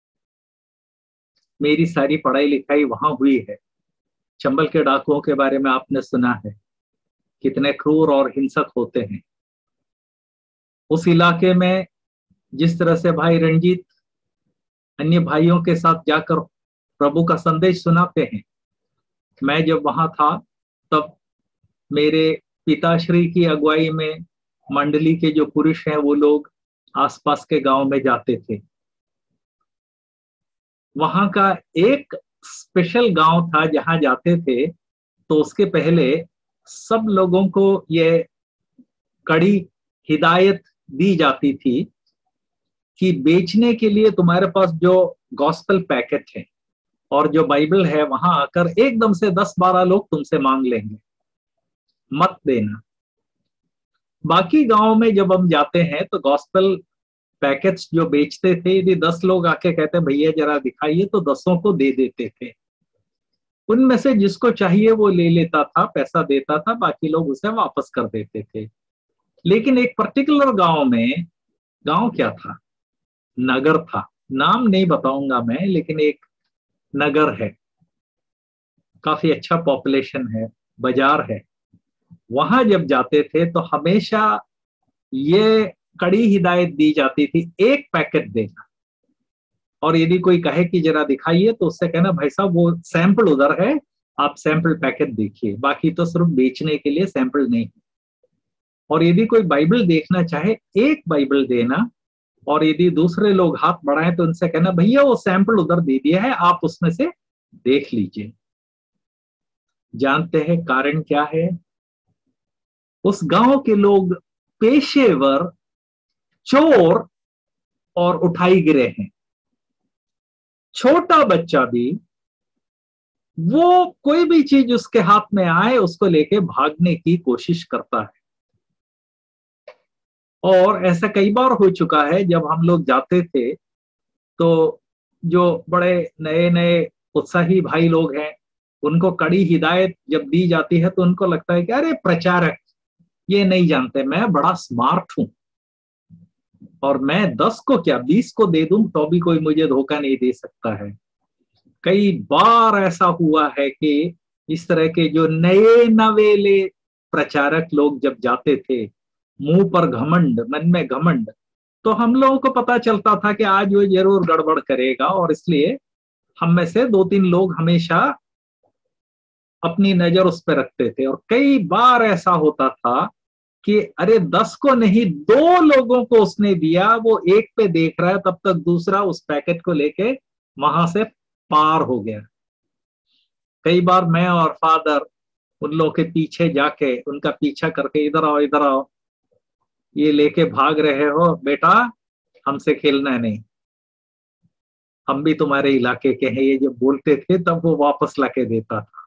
मेरी सारी पढ़ाई लिखाई वहां हुई है। चंबल के डाकुओं के बारे में आपने सुना है, कितने क्रूर और हिंसक होते हैं। उस इलाके में जिस तरह से भाई रंजीत अन्य भाइयों के साथ जाकर प्रभु का संदेश सुनाते हैं, मैं जब वहां था तब मेरे पिताश्री की अगुवाई में मंडली के जो पुरुष हैं वो लोग आसपास के गांव में जाते थे। वहां का एक स्पेशल गांव था जहां जाते थे, तो उसके पहले सब लोगों को ये कड़ी हिदायत दी जाती थी कि बेचने के लिए तुम्हारे पास जो गॉस्पेल पैकेट है और जो बाइबल है, वहां आकर एकदम से 10-12 लोग तुमसे मांग लेंगे, मत देना। बाकी गांव में जब हम जाते हैं तो गॉस्पेल पैकेट्स जो बेचते थे, यदि 10 लोग आके कहते भैया जरा दिखाइए, तो 10 को दे देते थे। उनमें से जिसको चाहिए वो ले लेता था, पैसा देता था, बाकी लोग उसे वापस कर देते थे। लेकिन एक पर्टिकुलर गांव में, गांव क्या था, नगर था, नाम नहीं बताऊंगा मैं, लेकिन एक नगर है, काफी अच्छा पॉपुलेशन है, बाजार है। वहां जब जाते थे तो हमेशा ये कड़ी हिदायत दी जाती थी, एक पैकेट देना, और यदि कोई कहे कि जरा दिखाइए तो उससे कहना भाई साहब वो सैंपल उधर है, आप सैंपल पैकेट देखिए, बाकी तो सिर्फ बेचने के लिए, सैंपल नहीं। और यदि कोई बाइबल देखना चाहे, एक बाइबल देना, और यदि दूसरे लोग हाथ बढ़ाएं तो उनसे कहना भैया वो सैंपल उधर दे दिया है, आप उसमें से देख लीजिए। जानते हैं कारण क्या है? उस गांव के लोग पेशेवर चोर और उठाई गिरे हैं। छोटा बच्चा भी, वो कोई भी चीज उसके हाथ में आए उसको लेके भागने की कोशिश करता है। और ऐसा कई बार हो चुका है, जब हम लोग जाते थे तो जो बड़े नए नए उत्साही भाई लोग हैं, उनको कड़ी हिदायत जब दी जाती है तो उनको लगता है कि अरे प्रचारक ये नहीं जानते, मैं बड़ा स्मार्ट हूं और मैं 10 को क्या 20 को दे दूं तो भी कोई मुझे धोखा नहीं दे सकता है। कई बार ऐसा हुआ है कि इस तरह के जो नए नवेले प्रचारक लोग जब जाते थे मुंह पर घमंड, मन में घमंड, तो हम लोगों को पता चलता था कि आज वो जरूर गड़बड़ करेगा, और इसलिए हम में से 2-3 लोग हमेशा अपनी नजर उस पर रखते थे। और कई बार ऐसा होता था कि अरे 10 को नहीं 2 लोगों को उसने दिया, वो एक पे देख रहा है, तब तक दूसरा उस पैकेट को लेके वहां से पार हो गया। कई बार मैं और फादर उन लोगों के पीछे जाके उनका पीछा करके, इधर आओ इधर आओ, ये लेके भाग रहे हो बेटा, हमसे खेलना है नहीं, हम भी तुम्हारे इलाके के हैं, ये जब बोलते थे तब वो वापस लाके देता था।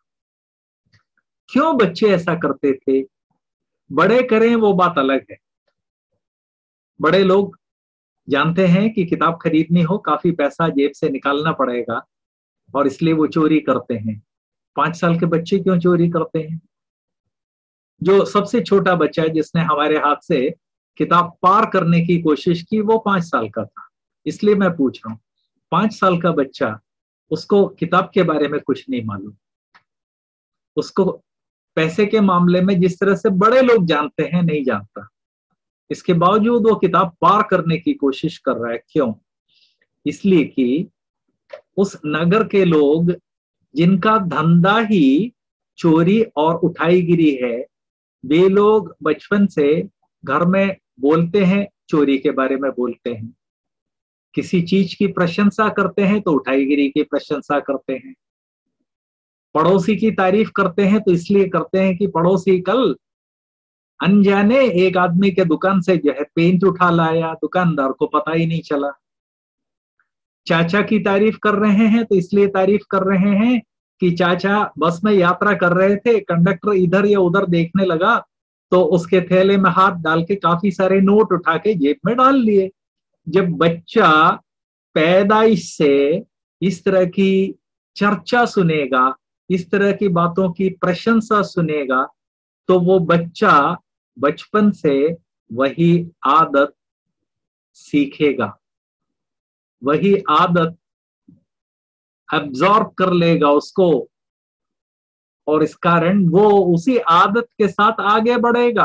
क्यों बच्चे ऐसा करते थे? बड़े करें वो बात अलग है। बड़े लोग जानते हैं कि किताब खरीदनी हो काफी पैसा जेब से निकालना पड़ेगा, और इसलिए वो चोरी करते हैं। 5 साल के बच्चे क्यों चोरी करते हैं? जो सबसे छोटा बच्चा है जिसने हमारे हाथ से किताब पार करने की कोशिश की, वो 5 साल का था। इसलिए मैं पूछ रहा हूं, 5 साल का बच्चा, उसको किताब के बारे में कुछ नहीं मालूम, उसको पैसे के मामले में जिस तरह से बड़े लोग जानते हैं नहीं जानता। इसके बावजूद वो किताब पार करने की कोशिश कर रहा है। क्यों? इसलिए कि उस नगर के लोग जिनका धंधा ही चोरी और उठाईगिरी है, वे लोग बचपन से घर में बोलते हैं, चोरी के बारे में बोलते हैं। किसी चीज की प्रशंसा करते हैं तो उठाईगिरी की प्रशंसा करते हैं। पड़ोसी की तारीफ करते हैं तो इसलिए करते हैं कि पड़ोसी कल अनजाने एक आदमी के दुकान से जो है पेंट उठा लाया, दुकानदार को पता ही नहीं चला। चाचा की तारीफ कर रहे हैं तो इसलिए तारीफ कर रहे हैं कि चाचा बस में यात्रा कर रहे थे, कंडक्टर इधर या उधर देखने लगा तो उसके थैले में हाथ डाल के काफी सारे नोट उठा के जेब में डाल लिए। जब बच्चा पैदाइश से इस तरह की चर्चा सुनेगा, इस तरह की बातों की प्रशंसा सुनेगा, तो वो बच्चा बचपन से वही आदत सीखेगा, वही आदत एब्जॉर्ब कर लेगा उसको, और इस कारण वो उसी आदत के साथ आगे बढ़ेगा।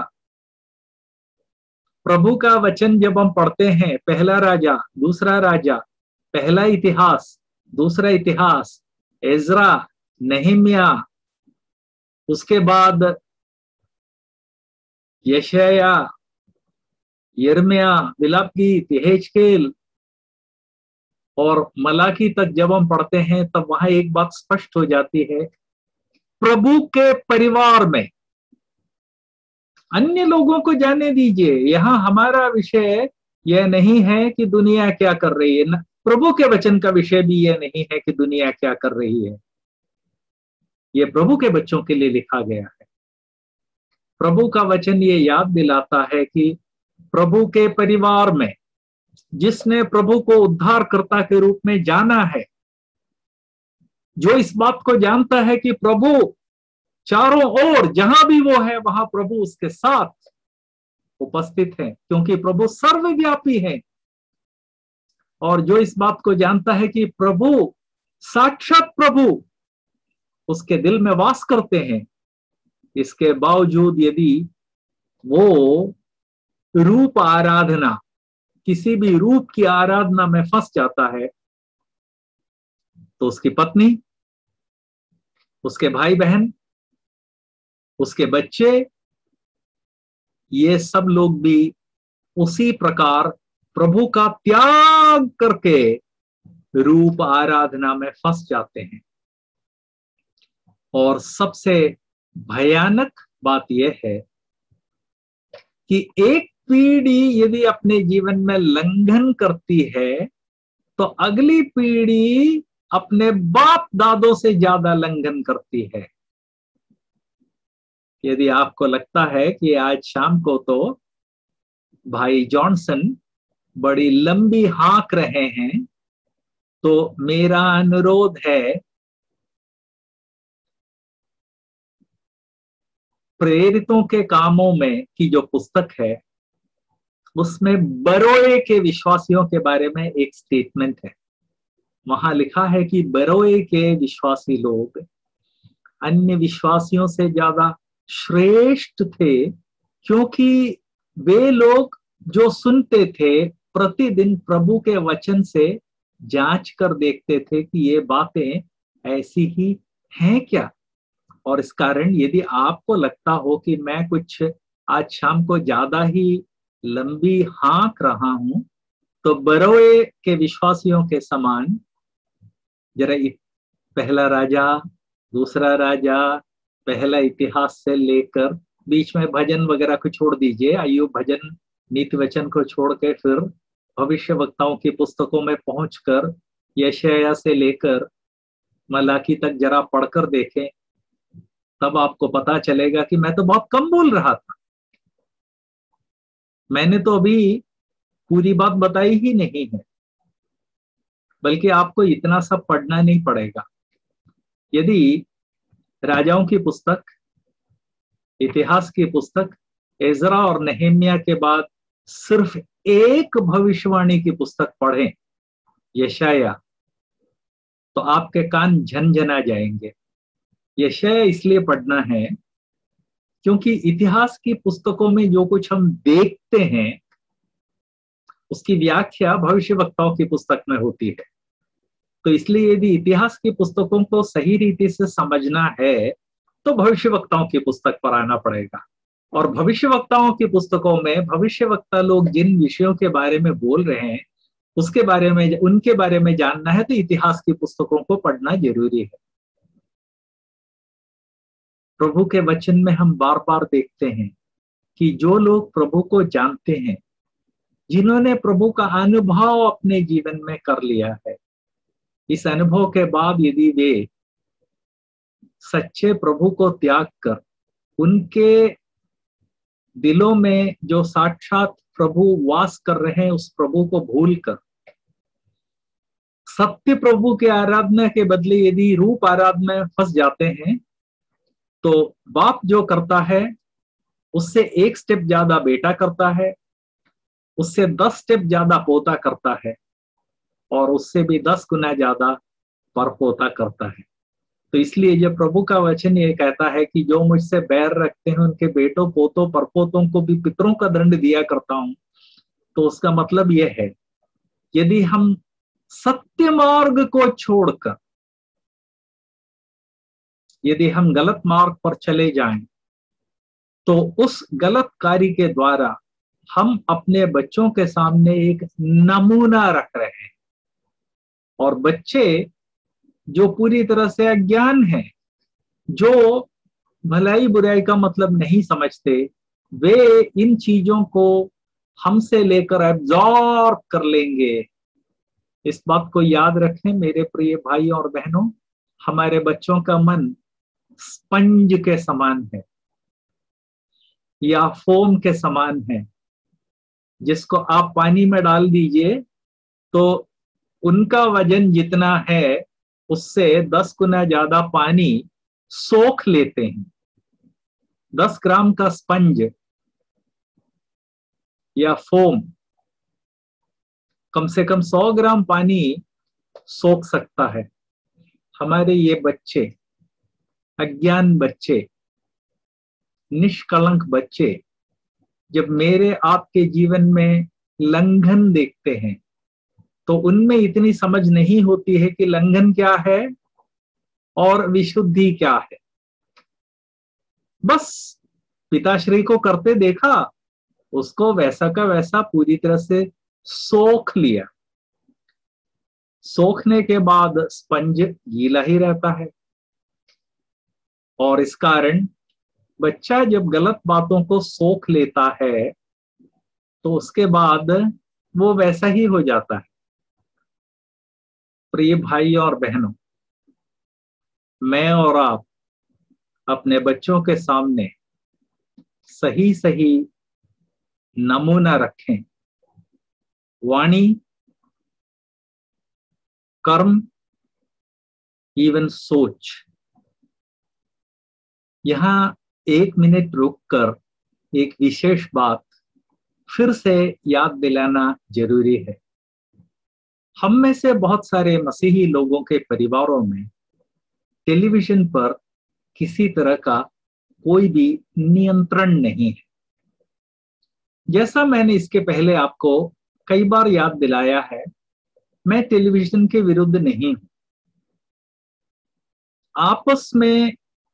प्रभु का वचन जब हम पढ़ते हैं, पहला राजा दूसरा राजा, पहला इतिहास दूसरा इतिहास, एजरा, नehemiah, उसके बाद यशाया, यिर्मयाह, विलाप गीत, यहेजकेल और मलाकी तक जब हम पढ़ते हैं तब वहां एक बात स्पष्ट हो जाती है, प्रभु के परिवार में, अन्य लोगों को जाने दीजिए, यहां हमारा विषय यह नहीं है कि दुनिया क्या कर रही है, प्रभु के वचन का विषय भी यह नहीं है कि दुनिया क्या कर रही है। यह प्रभु के बच्चों के लिए लिखा गया है। प्रभु का वचन ये याद दिलाता है कि प्रभु के परिवार में जिसने प्रभु को उद्धारकर्ता के रूप में जाना है, जो इस बात को जानता है कि प्रभु चारों ओर जहां भी वो है वहां प्रभु उसके साथ उपस्थित है, क्योंकि प्रभु सर्वव्यापी है, और जो इस बात को जानता है कि प्रभु साक्षात प्रभु उसके दिल में वास करते हैं, इसके बावजूद यदि वो रूप आराधना, किसी भी रूप की आराधना में फंस जाता है, तो उसकी पत्नी, उसके भाई बहन, उसके बच्चे, ये सब लोग भी उसी प्रकार प्रभु का त्याग करके रूप आराधना में फंस जाते हैं। और सबसे भयानक बात यह है कि एक पीढ़ी यदि अपने जीवन में लंघन करती है तो अगली पीढ़ी अपने बाप दादों से ज्यादा लंघन करती है। यदि आपको लगता है कि आज शाम को तो भाई जॉनसन बड़ी लंबी हाँक रहे हैं, तो मेरा अनुरोध है प्रेरितों के कामों में की जो पुस्तक है उसमें बरोए के विश्वासियों के बारे में एक स्टेटमेंट है। वहां लिखा है कि बरोए के विश्वासी लोग अन्य विश्वासियों से ज्यादा श्रेष्ठ थे, क्योंकि वे लोग जो सुनते थे प्रतिदिन प्रभु के वचन से जांच कर देखते थे कि ये बातें ऐसी ही हैं क्या। और इस कारण यदि आपको लगता हो कि मैं कुछ आज शाम को ज्यादा ही लंबी हाँक रहा हूं, तो बरोए के विश्वासियों के समान जरा पहला राजा, दूसरा राजा, पहला इतिहास से लेकर बीच में भजन वगैरह को छोड़ दीजिए, अय्यूब भजन नीति वचन को छोड़ के फिर भविष्य वक्ताओं की पुस्तकों में पहुंचकर यशायाह से लेकर मलाकी तक जरा पढ़कर देखें, तब आपको पता चलेगा कि मैं तो बहुत कम बोल रहा था। मैंने तो अभी पूरी बात बताई ही नहीं है, बल्कि आपको इतना सब पढ़ना नहीं पड़ेगा। यदि राजाओं की पुस्तक, इतिहास की पुस्तक, एजरा और नेहेमिया के बाद सिर्फ एक भविष्यवाणी की पुस्तक पढ़ें, यशायाह, तो आपके कान झनझना जाएंगे। यशायाह इसलिए पढ़ना है क्योंकि इतिहास की पुस्तकों में जो कुछ हम देखते हैं उसकी व्याख्या भविष्यवक्ताओं की पुस्तक में होती है। तो इसलिए यदि इतिहास की पुस्तकों को सही रीति से समझना है तो भविष्यवक्ताओं की पुस्तक पर आना पड़ेगा। और भविष्यवक्ताओं की पुस्तकों में भविष्यवक्ता लोग जिन विषयों के बारे में बोल रहे हैं उसके बारे में, उनके बारे में जानना है तो इतिहास की पुस्तकों को पढ़ना जरूरी है। प्रभु के वचन में हम बार बार देखते हैं कि जो लोग प्रभु को जानते हैं, जिन्होंने प्रभु का अनुभव अपने जीवन में कर लिया है, इस अनुभव के बाद यदि वे सच्चे प्रभु को त्याग कर उनके दिलों में जो साक्षात प्रभु वास कर रहे हैं उस प्रभु को भूलकर सत्य प्रभु के आराधना के बदले यदि रूप आराधना में फंस जाते हैं, तो बाप जो करता है उससे एक स्टेप ज्यादा बेटा करता है, उससे 10 स्टेप ज्यादा पोता करता है और उससे भी 10 गुना ज्यादा परपोता करता है। तो इसलिए जब प्रभु का वचन ये कहता है कि जो मुझसे बैर रखते हैं उनके बेटों पोतों परपोतों को भी पितरों का दंड दिया करता हूं, तो उसका मतलब यह है यदि हम सत्य मार्ग को छोड़कर यदि हम गलत मार्ग पर चले जाएं, तो उस गलत कार्य के द्वारा हम अपने बच्चों के सामने एक नमूना रख रहे हैं। और बच्चे जो पूरी तरह से अज्ञान हैं, जो भलाई बुराई का मतलब नहीं समझते, वे इन चीजों को हमसे लेकर एब्जॉर्ब कर लेंगे। इस बात को याद रखें मेरे प्रिय भाई और बहनों, हमारे बच्चों का मन स्पंज के समान है या फोम के समान है, जिसको आप पानी में डाल दीजिए तो उनका वजन जितना है उससे 10 गुना ज्यादा पानी सोख लेते हैं। 10 ग्राम का स्पंज या फोम कम से कम 100 ग्राम पानी सोख सकता है। हमारे ये बच्चे, अज्ञान बच्चे, निष्कलंक बच्चे, जब मेरे आपके जीवन में लंघन देखते हैं तो उनमें इतनी समझ नहीं होती है कि लंघन क्या है और विशुद्धि क्या है। बस पिताश्री को करते देखा, उसको वैसा का वैसा पूरी तरह से सोख लिया। सोखने के बाद स्पंज गीला ही रहता है और इस कारण बच्चा जब गलत बातों को सोख लेता है तो उसके बाद वो वैसा ही हो जाता है। प्रिय भाई और बहनों, मैं और आप अपने बच्चों के सामने सही सही नमूना रखें। वाणी, कर्म, इवन सोच। यहां 1 मिनट रुककर एक विशेष बात फिर से याद दिलाना जरूरी है। हम में से बहुत सारे मसीही लोगों के परिवारों में टेलीविजन पर किसी तरह का कोई भी नियंत्रण नहीं है। जैसा मैंने इसके पहले आपको कई बार याद दिलाया है, मैं टेलीविजन के विरुद्ध नहीं हूं। आपस में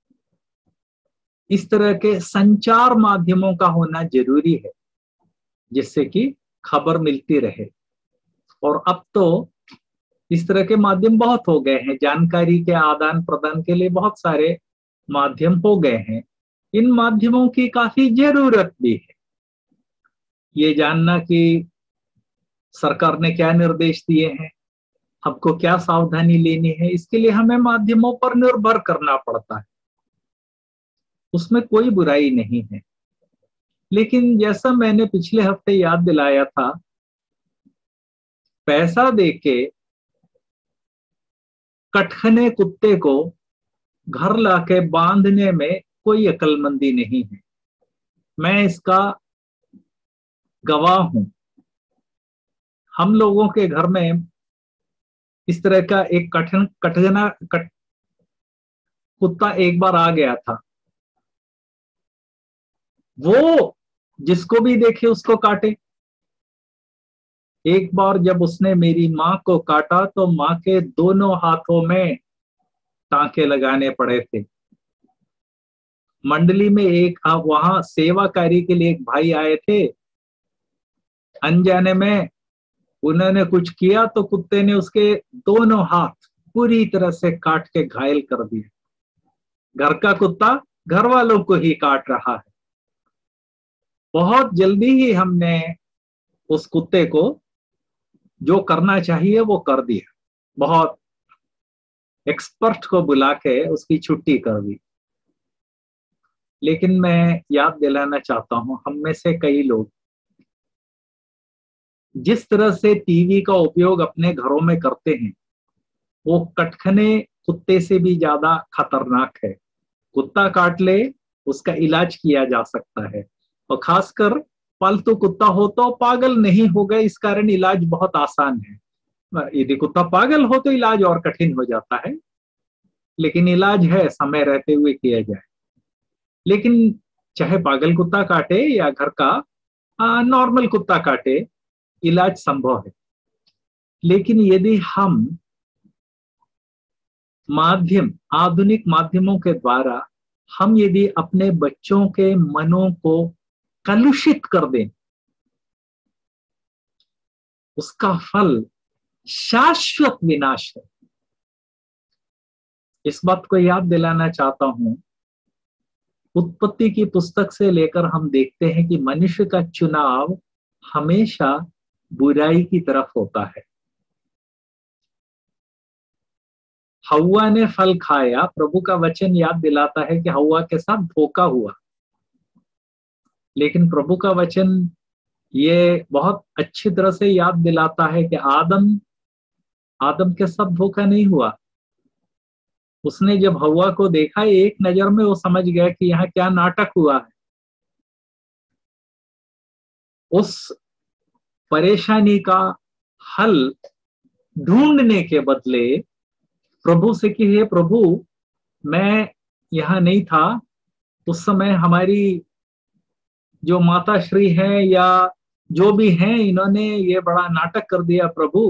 इस तरह के संचार माध्यमों का होना जरूरी है, जिससे कि खबर मिलती रहे। और अब तो इस तरह के माध्यम बहुत हो गए हैं, जानकारी के आदान प्रदान के लिए बहुत सारे माध्यम हो गए हैं। इन माध्यमों की काफी जरूरत भी है। ये जानना कि सरकार ने क्या निर्देश दिए हैं, हमको क्या सावधानी लेनी है, इसके लिए हमें माध्यमों पर निर्भर करना पड़ता है। उसमें कोई बुराई नहीं है। लेकिन जैसा मैंने पिछले हफ्ते याद दिलाया था, पैसा देके कटखने कुत्ते को घर लाके बांधने में कोई अक्लमंदी नहीं है। मैं इसका गवाह हूं। हम लोगों के घर में इस तरह का एक कटघना कुत्ता एक बार आ गया था। वो जिसको भी देखे उसको काटे। एक बार जब उसने मेरी माँ को काटा तो माँ के दोनों हाथों में टांके लगाने पड़े थे। मंडली में एक वहां सेवाकारी के लिए एक भाई आए थे। अनजाने में उन्होंने कुछ किया तो कुत्ते ने उसके दोनों हाथ पूरी तरह से काट के घायल कर दिए। घर का कुत्ता घर वालों को ही काट रहा है। बहुत जल्दी ही हमने उस कुत्ते को जो करना चाहिए वो कर दिया। बहुत एक्सपर्ट को बुला के उसकी छुट्टी कर दी। लेकिन मैं याद दिलाना चाहता हूं, हम में से कई लोग जिस तरह से टीवी का उपयोग अपने घरों में करते हैं, वो कटखने कुत्ते से भी ज्यादा खतरनाक है। कुत्ता काट ले, उसका इलाज किया जा सकता है। और खासकर पालतू कुत्ता हो तो पागल नहीं होगा, इस कारण इलाज बहुत आसान है। यदि कुत्ता पागल हो तो इलाज और कठिन हो जाता है, लेकिन इलाज है, समय रहते हुए किया जाए। लेकिन चाहे पागल कुत्ता काटे या घर का नॉर्मल कुत्ता काटे, इलाज संभव है। लेकिन यदि हम आधुनिक माध्यमों के द्वारा हम यदि अपने बच्चों के मनों को कलुषित कर दें, उसका फल शाश्वत विनाश है। इस बात को याद दिलाना चाहता हूं। उत्पत्ति की पुस्तक से लेकर हम देखते हैं कि मनुष्य का चुनाव हमेशा बुराई की तरफ होता है। हव्वा ने फल खाया, प्रभु का वचन याद दिलाता है कि हव्वा के साथ धोखा हुआ। लेकिन प्रभु का वचन ये बहुत अच्छी तरह से याद दिलाता है कि आदम के साथ धोखा नहीं हुआ। उसने जब हव्वा को देखा, एक नजर में वो समझ गया कि यहाँ क्या नाटक हुआ है। उस परेशानी का हल ढूंढने के बदले प्रभु से कि हे प्रभु, मैं यहाँ नहीं था, उस समय हमारी जो माता श्री है या जो भी हैं, इन्होंने ये बड़ा नाटक कर दिया प्रभु,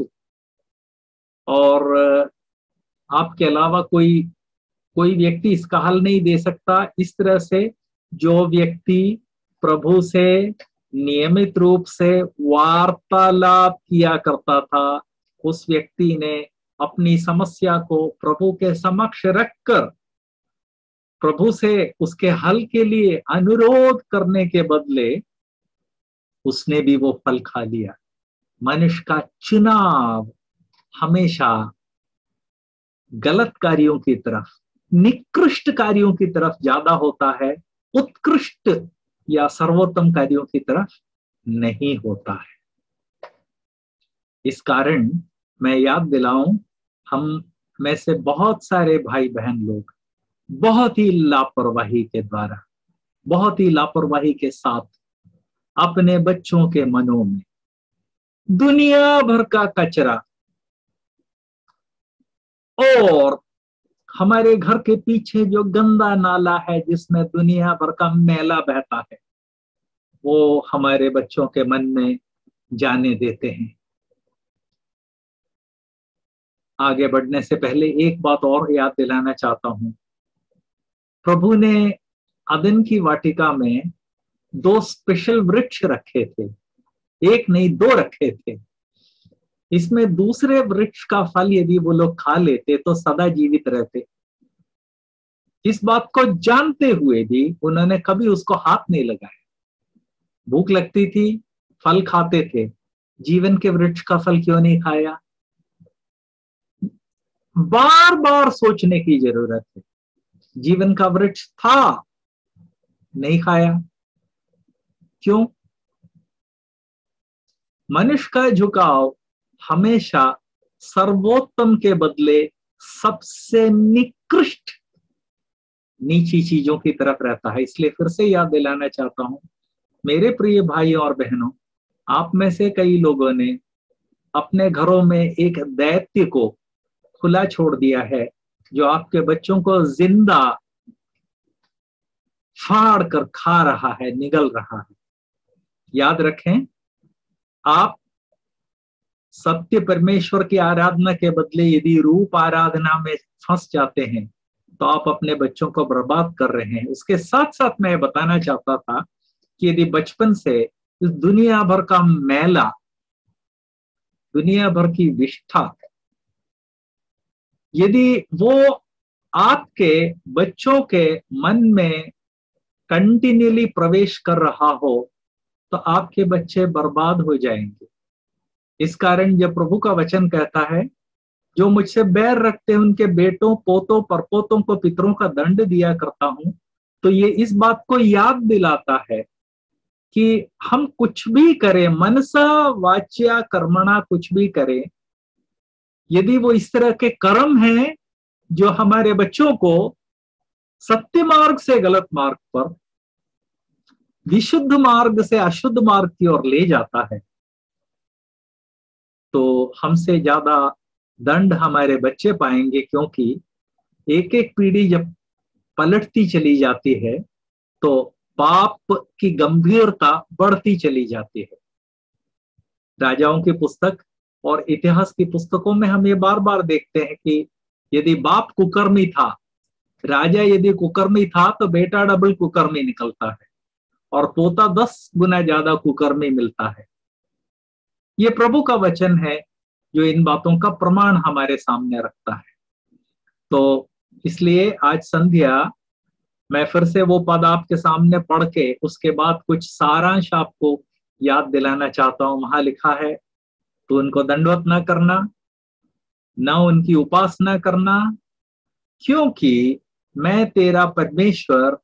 और आपके अलावा कोई व्यक्ति इसका हल नहीं दे सकता। इस तरह से जो व्यक्ति प्रभु से नियमित रूप से वार्तालाप किया करता था, उस व्यक्ति ने अपनी समस्या को प्रभु के समक्ष रखकर प्रभु से उसके हल के लिए अनुरोध करने के बदले उसने भी वो फल खा लिया। मनुष्य का चुनाव हमेशा गलत कार्यों की तरफ, निकृष्ट कार्यों की तरफ ज्यादा होता है, उत्कृष्ट या सर्वोत्तम कार्यों की तरफ नहीं होता है। इस कारण मैं याद दिलाऊं, हम में से बहुत सारे भाई बहन लोग बहुत ही लापरवाही के द्वारा, बहुत ही लापरवाही के साथ अपने बच्चों के मनों में दुनिया भर का कचरा और हमारे घर के पीछे जो गंदा नाला है जिसमें दुनिया भर का मैला बहता है, वो हमारे बच्चों के मन में जाने देते हैं। आगे बढ़ने से पहले एक बात और याद दिलाना चाहता हूं। प्रभु ने अदन की वाटिका में 2 स्पेशल वृक्ष रखे थे, एक नहीं 2 रखे थे। इसमें दूसरे वृक्ष का फल यदि वो लोग खा लेते तो सदा जीवित रहते। इस बात को जानते हुए भी उन्होंने कभी उसको हाथ नहीं लगाया। भूख लगती थी, फल खाते थे, जीवन के वृक्ष का फल क्यों नहीं खाया? बार बार सोचने की जरूरत है। जीवन का वृक्ष था, नहीं खाया, क्यों? मनुष्य का झुकाव हमेशा सर्वोत्तम के बदले सबसे निकृष्ट नीची चीजों की तरफ रहता है। इसलिए फिर से याद दिलाना चाहता हूं, मेरे प्रिय भाइयों और बहनों, आप में से कई लोगों ने अपने घरों में एक दैत्य को खुला छोड़ दिया है, जो आपके बच्चों को जिंदा फाड़ कर खा रहा है, निगल रहा है। याद रखें, आप सत्य परमेश्वर की आराधना के बदले यदि रूप आराधना में फंस जाते हैं तो आप अपने बच्चों को बर्बाद कर रहे हैं। उसके साथ साथ मैं बताना चाहता था कि यदि बचपन से इस दुनिया भर का मैला, दुनिया भर की विष्ठा, यदि वो आपके बच्चों के मन में कंटिन्यूली प्रवेश कर रहा हो तो आपके बच्चे बर्बाद हो जाएंगे। इस कारण जब प्रभु का वचन कहता है, जो मुझसे बैर रखते हैं उनके बेटों, पोतों, परपोतों को पितरों का दंड दिया करता हूं, तो ये इस बात को याद दिलाता है कि हम कुछ भी करें, मनसा वाच्या कर्मणा, कुछ भी करें, यदि वो इस तरह के कर्म हैं जो हमारे बच्चों को सत्य मार्ग से गलत मार्ग पर, विशुद्ध मार्ग से अशुद्ध मार्ग की ओर ले जाता है, तो हमसे ज्यादा दंड हमारे बच्चे पाएंगे। क्योंकि एक एक पीढ़ी जब पलटती चली जाती है तो पाप की गंभीरता बढ़ती चली जाती है। राजाओं की पुस्तक और इतिहास की पुस्तकों में हम ये बार बार देखते हैं कि यदि बाप कुकर्मी था, राजा यदि कुकर्मी था, तो बेटा डबल कुकर्मी निकलता है और पोता 10 गुना ज्यादा कुकर्मी मिलता है। ये प्रभु का वचन है जो इन बातों का प्रमाण हमारे सामने रखता है। तो इसलिए आज संध्या मैं फिर से वो पद आपके सामने पढ़ के उसके बाद कुछ सारांश आपको याद दिलाना चाहता हूं। वहां लिखा है, तो उनको दंडवत न करना, न उनकी उपासना करना, क्योंकि मैं तेरा परमेश्वर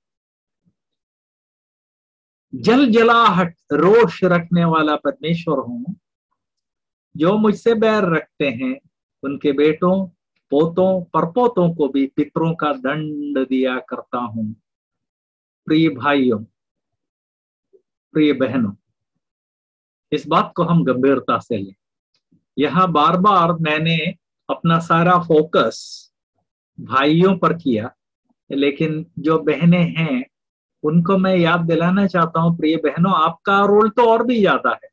जल जलाहट, रोष रखने वाला परमेश्वर हूं। जो मुझसे बैर रखते हैं उनके बेटों, पोतों, परपोतों को भी पितरों का दंड दिया करता हूं। प्रिय भाइयों, प्रिय बहनों, इस बात को हम गंभीरता से लें। यहां बार बार मैंने अपना सारा फोकस भाइयों पर किया, लेकिन जो बहनें हैं उनको मैं याद दिलाना चाहता हूं, प्रिय बहनों, आपका रोल तो और भी ज्यादा है,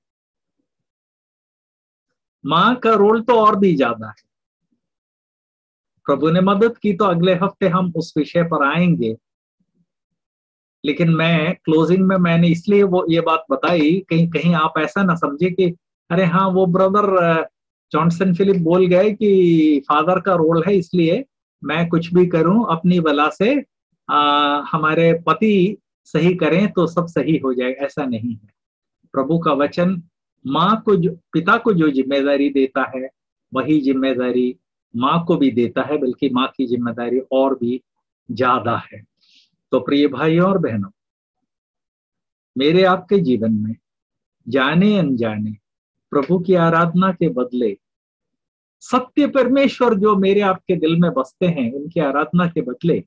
मां का रोल तो और भी ज्यादा है। प्रभु ने मदद की तो अगले हफ्ते हम उस विषय पर आएंगे, लेकिन मैं क्लोजिंग में मैंने इसलिए वो ये बात बताई, कहीं कहीं आप ऐसा ना समझे कि अरे हाँ वो ब्रदर जॉनसन फिलिप बोल गए कि फादर का रोल है इसलिए मैं कुछ भी करूं अपनी बला से, हमारे पति सही करें तो सब सही हो जाए, ऐसा नहीं है। प्रभु का वचन माँ को पिता को जो जिम्मेदारी देता है वही जिम्मेदारी माँ को भी देता है, बल्कि माँ की जिम्मेदारी और भी ज्यादा है। तो प्रिय भाइयों और बहनों, मेरे आपके जीवन में जाने अनजाने प्रभु की आराधना के बदले सत्य परमेश्वर जो मेरे आपके दिल में बसते हैं उनकी आराधना के बदले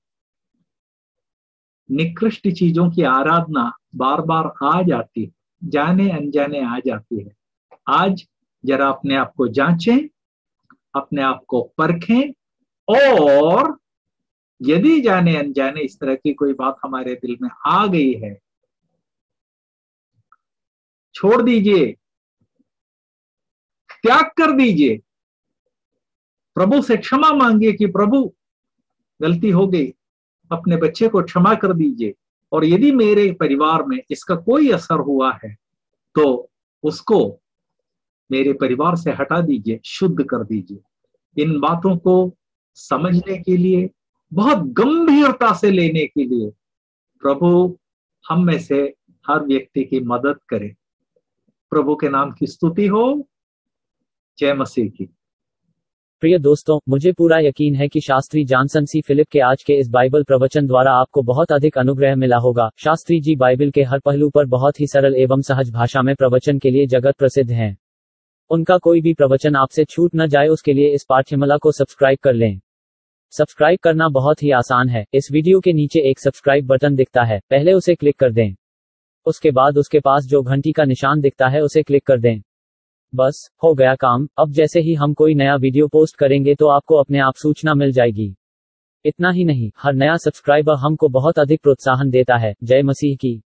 निकृष्ट चीजों की आराधना बार बार आ जाती है, जाने अनजाने आ जाती है। आज जरा अपने आप को जांचें, अपने आप को परखें, और यदि जाने अनजाने इस तरह की कोई बात हमारे दिल में आ गई है छोड़ दीजिए, त्याग कर दीजिए, प्रभु से क्षमा मांगिए कि प्रभु गलती हो गई, अपने बच्चे को क्षमा कर दीजिए, और यदि मेरे परिवार में इसका कोई असर हुआ है तो उसको मेरे परिवार से हटा दीजिए, शुद्ध कर दीजिए। इन बातों को समझने के लिए, बहुत गंभीरता से लेने के लिए प्रभु हम में से हर व्यक्ति की मदद करे। प्रभु के नाम की स्तुति हो। जय मसीह की। प्रिय दोस्तों, मुझे पूरा यकीन है कि शास्त्री जॉनसन सी फिलिप के आज के इस बाइबल प्रवचन द्वारा आपको बहुत अधिक अनुग्रह मिला होगा। शास्त्री जी बाइबल के हर पहलू पर बहुत ही सरल एवं सहज भाषा में प्रवचन के लिए जगत प्रसिद्ध हैं। उनका कोई भी प्रवचन आपसे छूट न जाए, उसके लिए इस पाठ्यमाला को सब्सक्राइब कर लें। सब्सक्राइब करना बहुत ही आसान है। इस वीडियो के नीचे एक सब्सक्राइब बटन दिखता है, पहले उसे क्लिक कर दें। उसके बाद उसके पास जो घंटी का निशान दिखता है उसे क्लिक कर दें। बस हो गया काम। अब जैसे ही हम कोई नया वीडियो पोस्ट करेंगे तो आपको अपने आप सूचना मिल जाएगी। इतना ही नहीं, हर नया सब्सक्राइबर हमको बहुत अधिक प्रोत्साहन देता है। जय मसीह की।